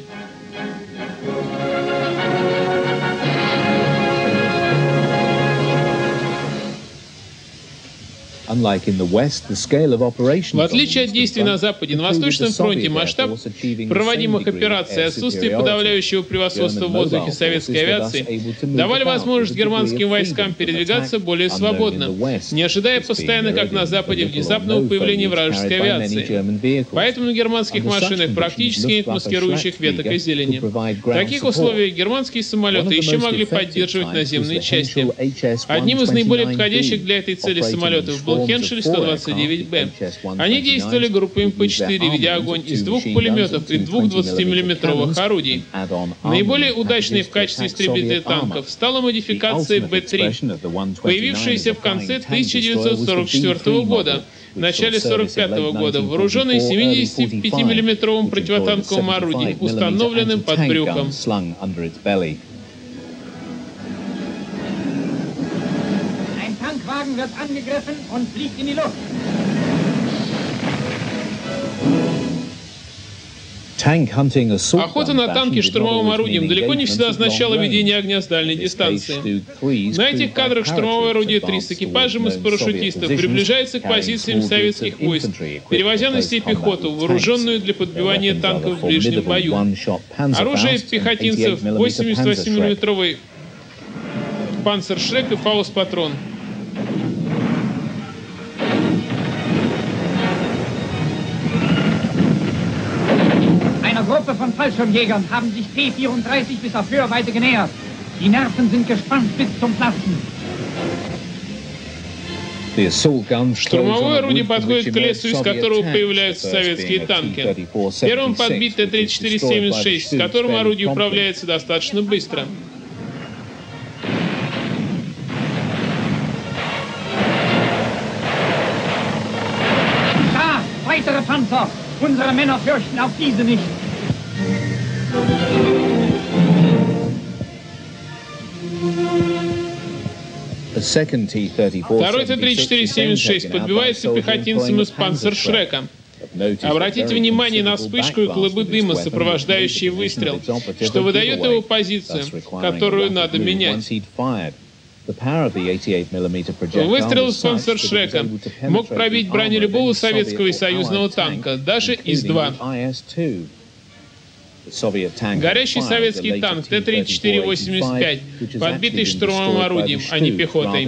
В отличие от действий на Западе, на Восточном фронте масштаб проводимых операций и отсутствие подавляющего превосходства в воздухе советской авиации давали возможность германским войскам передвигаться более свободно, не ожидая постоянно, как на Западе, внезапного появления вражеской авиации. Поэтому на германских машинах практически нет маскирующих веток и зелени. В таких условиях германские самолеты еще могли поддерживать наземные части. Одним из наиболее подходящих для этой цели самолетов был Хеншель сто двадцать девять Б. Они действовали группой эм пэ четыре, ведя огонь из двух пулеметов и двух двадцатимиллиметровых орудий. Наиболее удачной в качестве истребителя танков стала модификация Б три, появившаяся в конце тысяча девятьсот сорок четвёртого года. В начале сорок пятого года, вооруженный семидесятипятимиллиметровым противотанковым орудием, установленным под брюхом. Tankwagen wird angegriffen und fliegt in die Luft. Охота на танки штурмовым орудием далеко не всегда означала ведение огня с дальней дистанции. На этих кадрах штурмовое орудие три с экипажем из парашютистов приближается к позициям советских войск, перевозя на себе пехоту, вооруженную для подбивания танков в ближнем бою. Оружие пехотинцев восемьдесят восьмимиллиметровый Панцершрек и Фауст-патрон. Einer Gruppe von Fallschirmjägern haben sich P vierunddreißig bis auf Hörweite genähert. Die Nerven sind gespannt bis zum Platzen. Штурмовое орудие подходит к лесу, из которого появляются советские танки. Первым подбит Т тридцать четыре семьдесят шесть, с которым орудие управляется достаточно быстро. Da, weitere Panzer! Unsere Männer fürchten auch diese nicht. Второй Т тридцать четыре семьдесят шесть подбивается пехотинцем из Панцершрека. Обратите внимание на вспышку и клубы дыма, сопровождающие выстрел, что выдает его позицию, которую надо менять. Выстрел из Панцершрека мог пробить броню любого советского и союзного танка, даже ИС-два. Горящий советский танк Т тридцать четыре восемьдесят пять, подбитый штурмовым орудием, а не пехотой.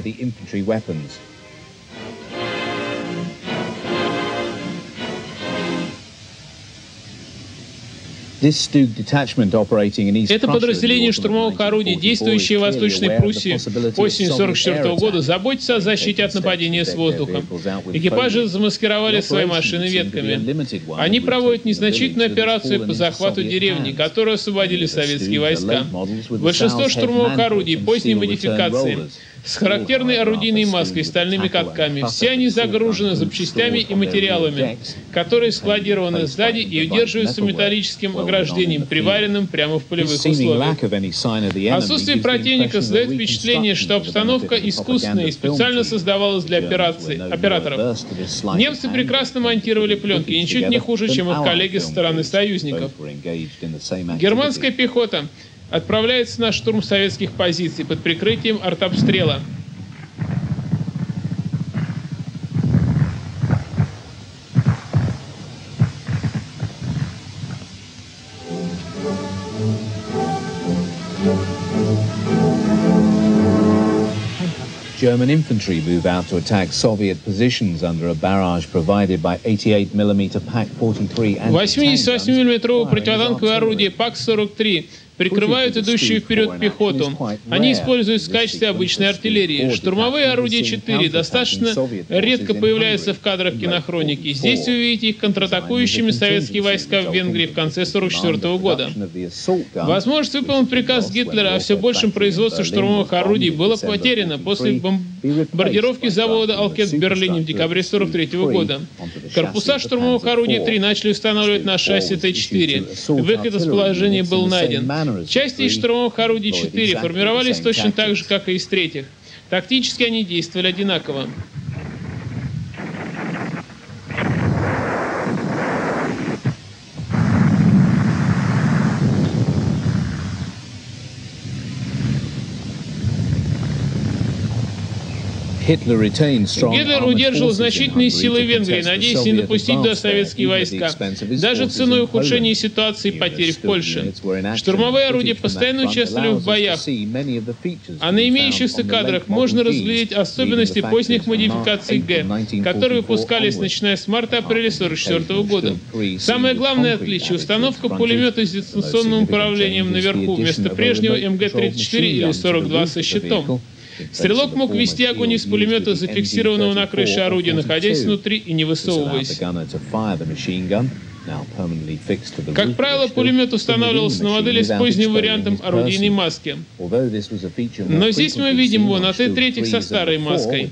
Это подразделение штурмовых орудий, действующее в Восточной Пруссии осенью сорок четвёртого года, заботится о защите от нападения с воздуха. Экипажи замаскировали свои машины ветками. Они проводят незначительную операцию по захвату деревни, которую освободили советские войска. Большинство штурмовых орудий поздней модификации с характерной орудийной маской и стальными катками. Все они загружены запчастями и материалами, которые складированы сзади и удерживаются металлическим ограждением, приваренным прямо в полевых условиях. Отсутствие противника создает впечатление, что обстановка искусственная и специально создавалась для операций, операторов. Немцы прекрасно монтировали пленки, ничуть не хуже, чем их коллеги со стороны союзников. Германская пехота отправляется на штурм советских позиций под прикрытием артобстрела. German infantry move out to attack Soviet positions under a barrage provided by eighty-eight millimeter P A C forty-three anti-tank guns. восемьдесят восьмимиллиметровое противотанковое орудие P A C сорок три прикрывают идущую вперед пехоту. Они используются в качестве обычной артиллерии. Штурмовые орудия четыре достаточно редко появляются в кадрах кинохроники. Здесь вы увидите их контратакующими советские войска в Венгрии в конце сорок четвёртого года. Возможность выполнить приказ Гитлера о все большем производстве штурмовых орудий была потеряна после бомбардировки завода Алкет в Берлине в декабре сорок третьего года. Корпуса штурмовых орудий три начали устанавливать на шасси Т четыре. Выход из положения был найден. Части из штурмовых орудий четыре формировались точно так же, как и из третьих. Тактически они действовали одинаково. Гитлер удерживал значительные силы Венгрии, надеясь не допустить туда советские войска, даже ценой ухудшения ситуации и потерь в Польше. Штурмовые орудия постоянно участвовали в боях, а на имеющихся кадрах можно разглядеть особенности поздних модификаций Г, которые выпускались начиная с марта-апреля сорок четвёртого года. Самое главное отличие — установка пулемета с дистанционным управлением наверху вместо прежнего эм гэ тридцать четыре или сорок два со щитом. Стрелок мог вести огонь из пулемета, зафиксированного на крыше орудия, находясь внутри и не высовываясь. Как правило, пулемет устанавливался на модели с поздним вариантом орудийной маски. Но здесь мы видим его на Т три со старой маской.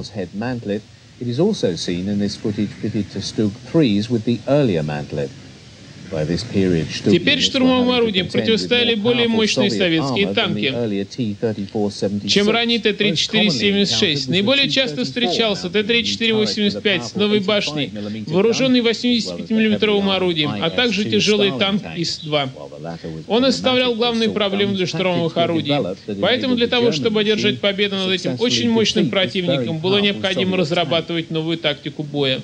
Теперь штурмовым орудиям противостояли более мощные советские танки, чем ранее Т тридцать четыре семьдесят шесть. Наиболее часто встречался Т тридцать четыре восемьдесят пять с новой башней, вооруженный восьмидесятипятимиллиметровым орудием, а также тяжелый танк И С два. Он составлял главную проблему для штурмовых орудий. Поэтому для того, чтобы одержать победу над этим очень мощным противником, было необходимо разрабатывать новую тактику боя.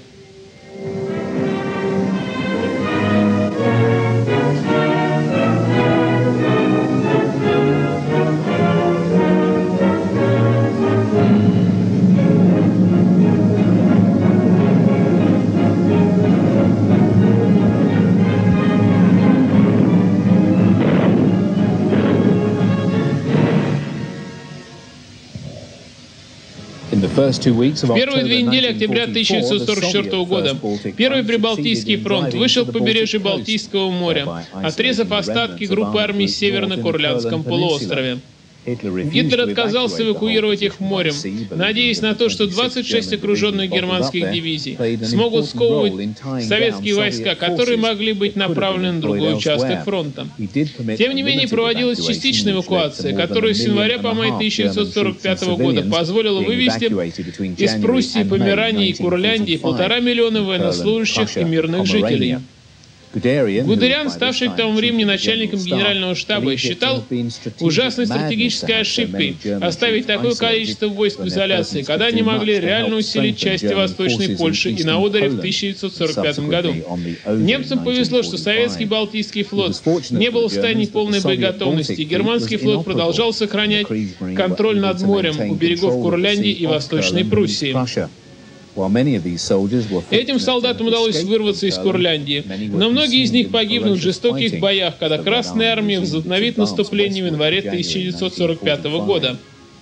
В первые две недели октября тысяча девятьсот сорок четвёртого года Первый Прибалтийский фронт вышел к побережью Балтийского моря, отрезав остатки группы армий севера на Курляндском полуострове. Гитлер отказался эвакуировать их морем, надеясь на то, что двадцать шесть окруженных германских дивизий смогут сковывать советские войска, которые могли быть направлены на другой участок фронта. Тем не менее, проводилась частичная эвакуация, которая с января по май тысяча девятьсот сорок пятого года позволила вывести из Пруссии, Померании и Курляндии полтора миллиона военнослужащих и мирных жителей. Гудериан, ставший к тому времени начальником генерального штаба, считал ужасной стратегической ошибкой оставить такое количество войск в изоляции, когда они могли реально усилить части Восточной Польши и на Одере в тысяча девятьсот сорок пятом году. Немцам повезло, что советский Балтийский флот не был в состоянии полной боеготовности, и германский флот продолжал сохранять контроль над морем у берегов Курляндии и Восточной Пруссии. Этим солдатам удалось вырваться из Курляндии, но многие из них погибнут в жестоких боях, когда Красная Армия возобновит наступление в январе тысяча девятьсот сорок пятого года.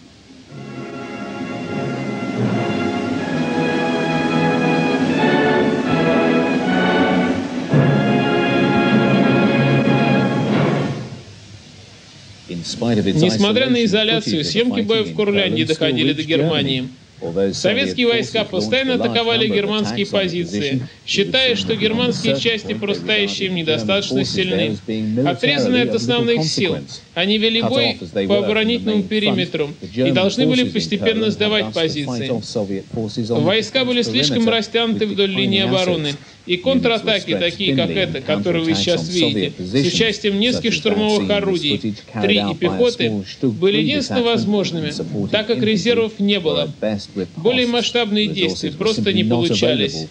Несмотря на изоляцию, съемки боев в Курляндии доходили до Германии. Советские войска постоянно атаковали германские позиции, считая, что германские части, простоящие им, недостаточно сильны. Отрезанные от основных сил, они вели бой по оборонительному периметру и должны были постепенно сдавать позиции. Войска были слишком растянуты вдоль линии обороны, и контратаки, такие как эта, которую вы сейчас видите, с участием нескольких штурмовых орудий, три и пехоты, были единственно возможными, так как резервов не было. Более масштабные действия просто не получались.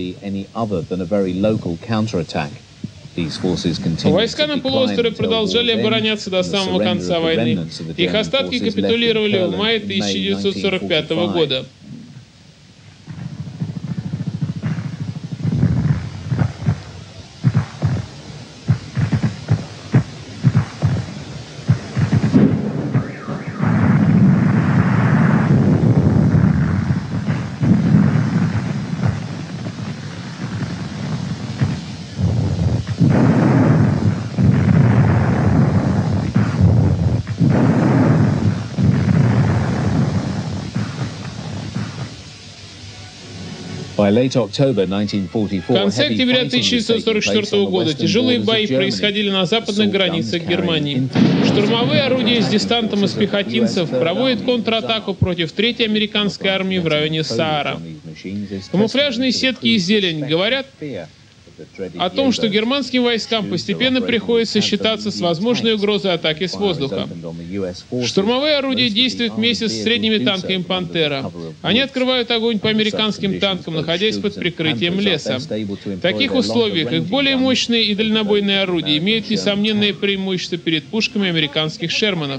Войска на полуострове продолжали обороняться до самого конца войны. Их остатки капитулировали в мае тысяча девятьсот сорок пятого года. В конце октября тысяча девятьсот сорок четвёртого года тяжелые бои происходили на западных границах Германии. Штурмовые орудия с десантом из пехотинцев проводят контратаку против третьей американской армии в районе Саара. Камуфляжные сетки и зелень говорят о том, что германским войскам постепенно приходится считаться с возможной угрозой атаки с воздуха. Штурмовые орудия действуют вместе с средними танками «Пантера». Они открывают огонь по американским танкам, находясь под прикрытием леса. В таких условиях их более мощные и дальнобойные орудия имеют несомненное преимущество перед пушками американских «Шерманов».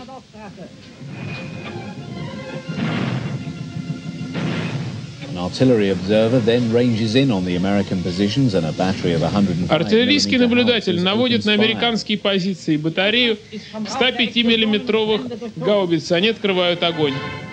Артиллерийский наблюдатель наводит на американские позиции батарею ста пятимиллиметровых гаубиц. Они открывают огонь.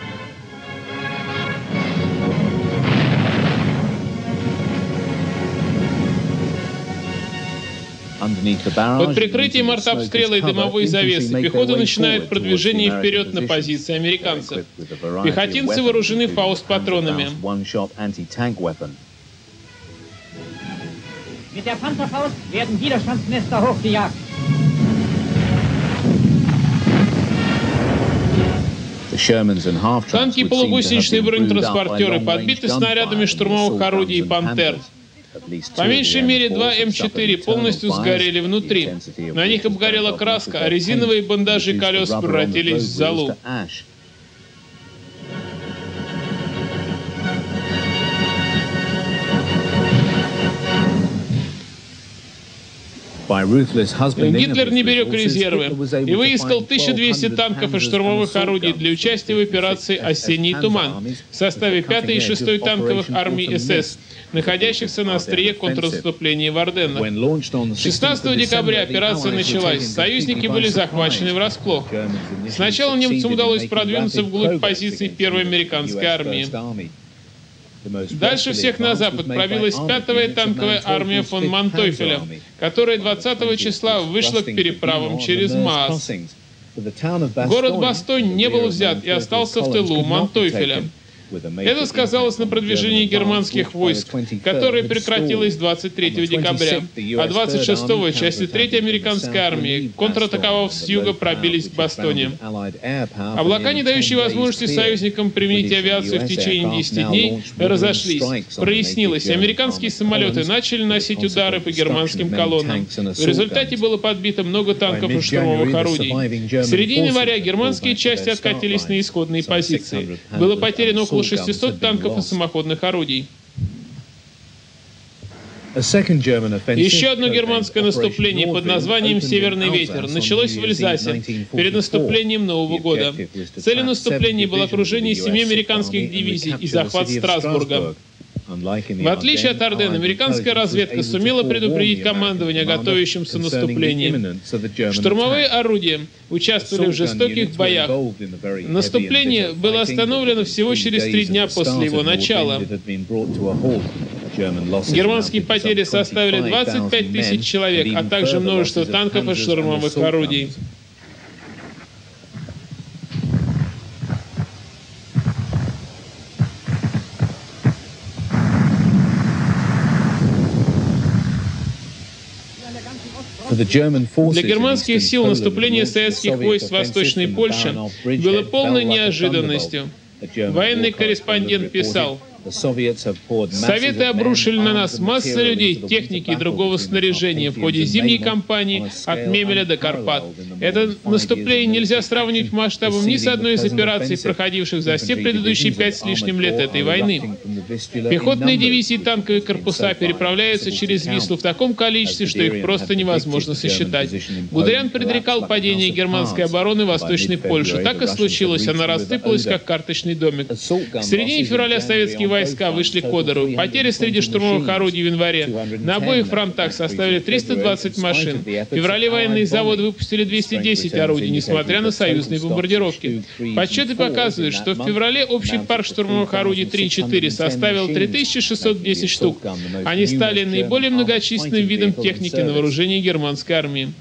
Под прикрытием артобстрела и дымовой завесы пехота начинает продвижение вперед на позиции американцев. Пехотинцы вооружены фауст-патронами. Танки и полугусеничные бронетранспортеры подбиты снарядами штурмовых орудий «Пантер». По меньшей мере два эм четыре полностью сгорели внутри. На них обгорела краска, а резиновые бандажи колес превратились в золу. Гитлер не берег резервы и выискал тысячу двести танков и штурмовых орудий для участия в операции «Осенний туман» в составе пятой и шестой танковых армий эс эс, находящихся на острие контрнаступления в Орденнах. шестнадцатого декабря операция началась, союзники были захвачены врасплох. Сначала немцам удалось продвинуться вглубь позиций первой американской армии. Дальше всех на запад пробилась пятая танковая армия фон Мантойфеля, которая двадцатого числа вышла к переправам через Маас. Город Бастонь не был взят и остался в тылу Мантойфеля. Это сказалось на продвижении германских войск, которое прекратилось двадцать третьего декабря, а двадцать шестого части третьей американской армии, контратаковав с юга, пробились к Бастоне. Облака, не дающие возможности союзникам применить авиацию в течение десяти дней, разошлись. Прояснилось, американские самолеты начали носить удары по германским колоннам. В результате было подбито много танков и штурмовых орудий. В середине января германские части откатились на исходные позиции. Было потеряно около шестисот танков и самоходных орудий. Еще одно германское наступление под названием «Северный ветер» началось в Эльзасе перед наступлением Нового года. Целью наступления было окружение семи американских дивизий и захват Страсбурга. В отличие от Орден, американская разведка сумела предупредить командование о готовящемся наступлении. Штурмовые орудия участвовали в жестоких боях. Наступление было остановлено всего через три дня после его начала. Германские потери составили двадцать пять тысяч человек, а также множество танков и штурмовых орудий. Для германских сил наступление советских войск в Восточной Польше было полной неожиданностью. Военный корреспондент писал: «Советы обрушили на нас массу людей, техники и другого снаряжения в ходе зимней кампании от Мемеля до Карпат. Это наступление нельзя сравнить масштабом ни с одной из операций, проходивших за все предыдущие пять с лишним лет этой войны. Пехотные дивизии и танковые корпуса переправляются через Вислу в таком количестве, что их просто невозможно сосчитать». Гудериан предрекал падение германской обороны Восточной Польши. Так и случилось, она рассыпалась, как карточный домик. В середине февраля советские войска вышли к Одеру. Потери среди штурмовых орудий в январе на обоих фронтах составили триста двадцать машин. В феврале военные заводы выпустили двести десять орудий, несмотря на союзные бомбардировки. Подсчеты показывают, что в феврале общий парк штурмовых орудий три и четыре составил три тысячи шестьсот десять штук. Они стали наиболее многочисленным видом техники на вооружении германской армии.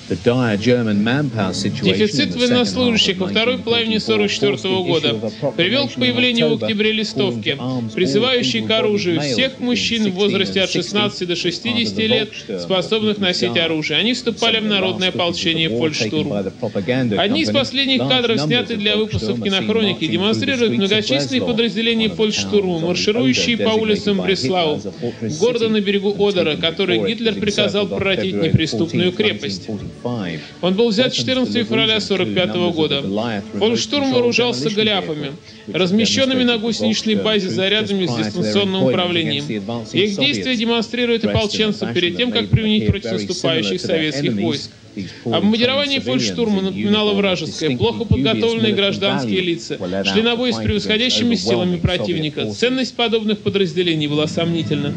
Дефицит военнослужащих во второй половине сорок четвёртого года привел к появлению в октябре листовки, призывающей к оружию всех мужчин в возрасте от шестнадцати до шестидесяти лет, способных носить оружие. Они вступали в народное ополчение «Фольксштурм». Одни из последних кадров, снятые для выпусков кинохроники, демонстрируют многочисленные подразделения «Фольксштурма», марширующие по улицам Бреслау, города на берегу Одера, который Гитлер приказал превратить в неприступную крепость. Он был взят четырнадцатого февраля сорок пятого года. Фольксштурм вооружался голиафами, размещенными на гусеничной базе зарядами с дистанционным управлением. Их действия демонстрируют ополченцы перед тем, как применить против наступающих советских войск. Обмундирование фольксштурма напоминало вражеское, плохо подготовленные гражданские лица, шли на бой с превосходящими силами противника. Ценность подобных подразделений была сомнительна.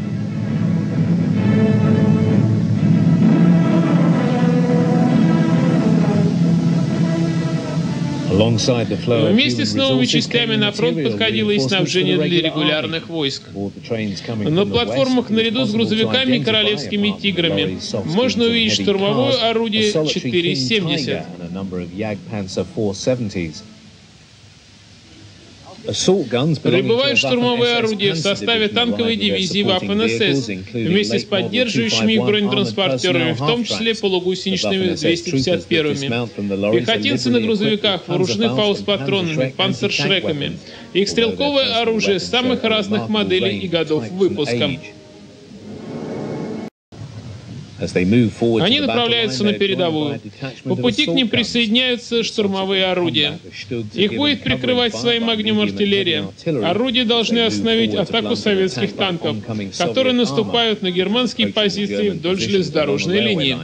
Вместе с новыми частями на фронт подходило и снабжение для регулярных войск. На платформах наряду с грузовиками и королевскими «Тиграми» можно увидеть штурмовое орудие четыре семьдесят. Прибывают штурмовые орудия в составе танковой дивизии Waffen-эс эс вместе с поддерживающими их бронетранспортерами, в том числе полугусеничными двести пятьдесят первыми. Пехотинцы на грузовиках вооружены фаустпатронами, панцершреками. Их стрелковое оружие самых разных моделей и годов выпуска. Они направляются на передовую. По пути к ним присоединяются штурмовые орудия. Их будет прикрывать своим огнем артиллерия. Орудия должны остановить атаку советских танков, которые наступают на германские позиции вдоль железнодорожной линии.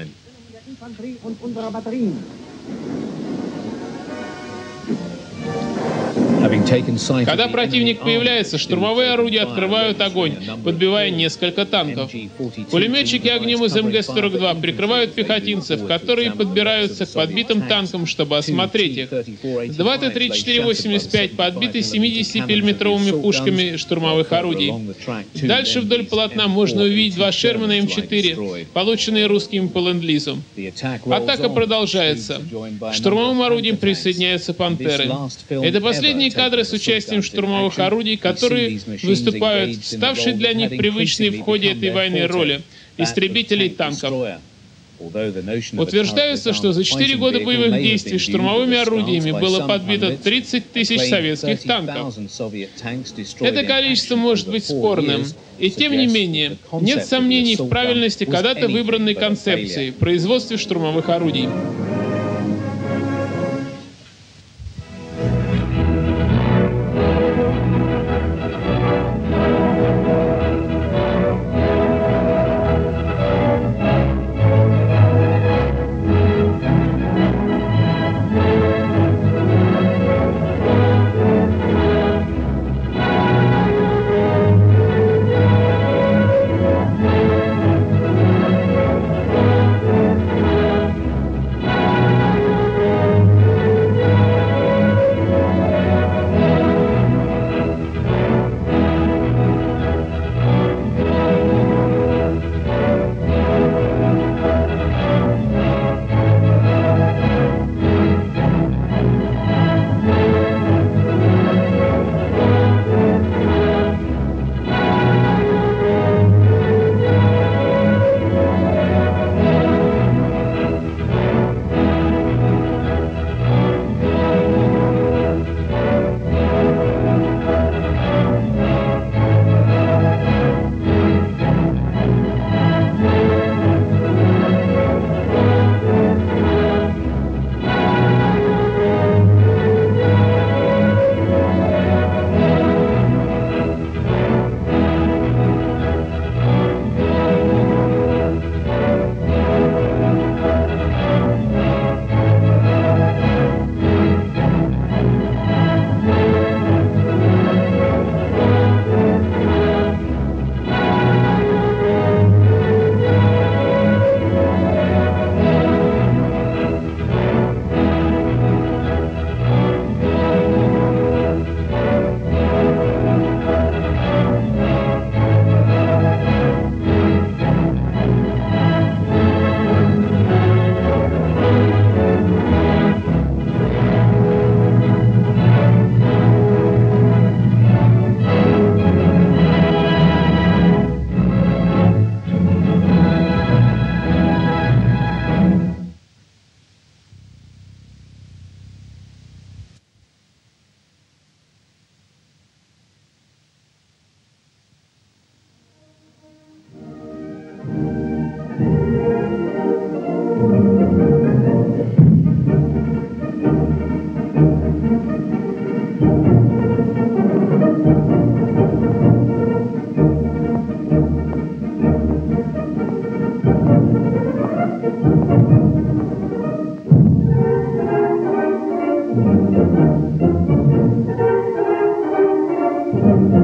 Когда противник появляется, штурмовые орудия открывают огонь, подбивая несколько танков. Пулеметчики огнем из эм гэ сорок два прикрывают пехотинцев, которые подбираются к подбитым танкам, чтобы осмотреть их. два Т тридцать четыре восемьдесят пять подбиты семидесятимиллиметровыми пушками штурмовых орудий. Дальше вдоль полотна можно увидеть два Шермана эм четыре, полученные русскими по ленд-лизу. Атака продолжается. К штурмовым орудиям присоединяются «Пантеры». Это последние кадры с участием штурмовых орудий, которые выступают в ставшей для них привычной в ходе этой войны роли истребителей танков. Утверждается, что за четыре года боевых действий штурмовыми орудиями было подбито тридцать тысяч советских танков. Это количество может быть спорным, и тем не менее, нет сомнений в правильности когда-то выбранной концепции в производстве штурмовых орудий.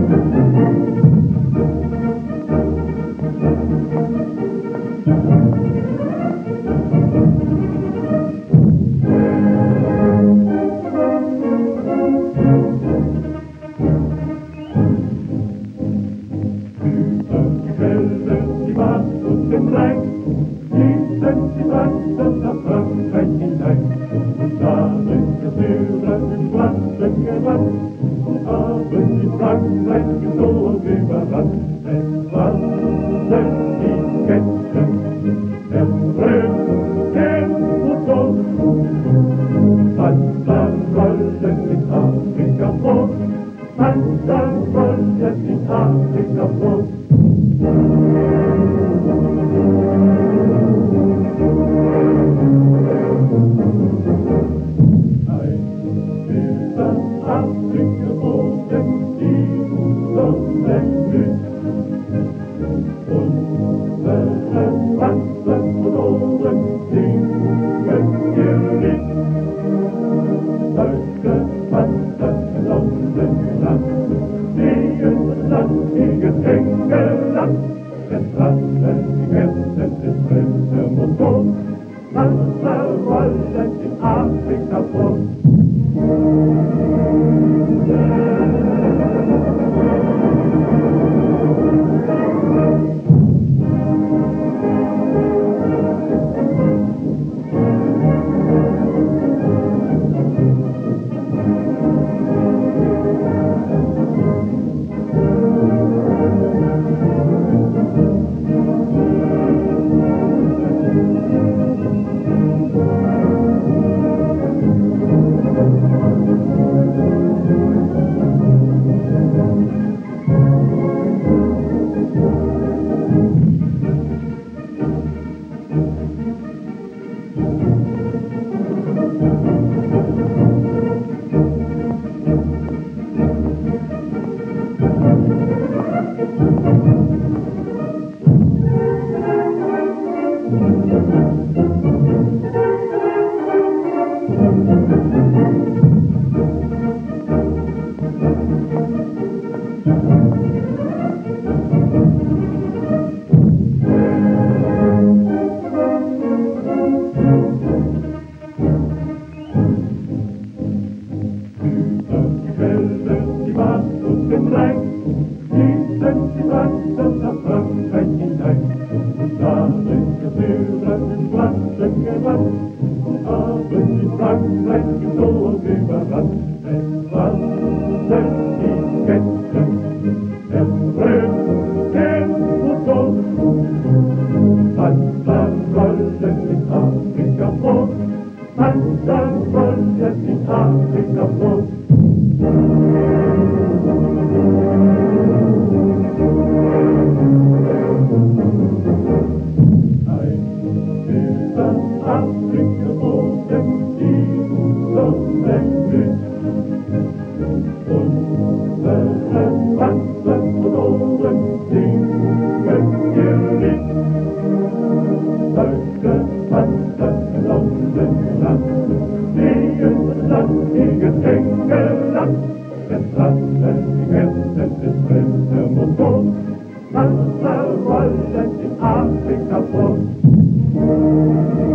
Afrika vor.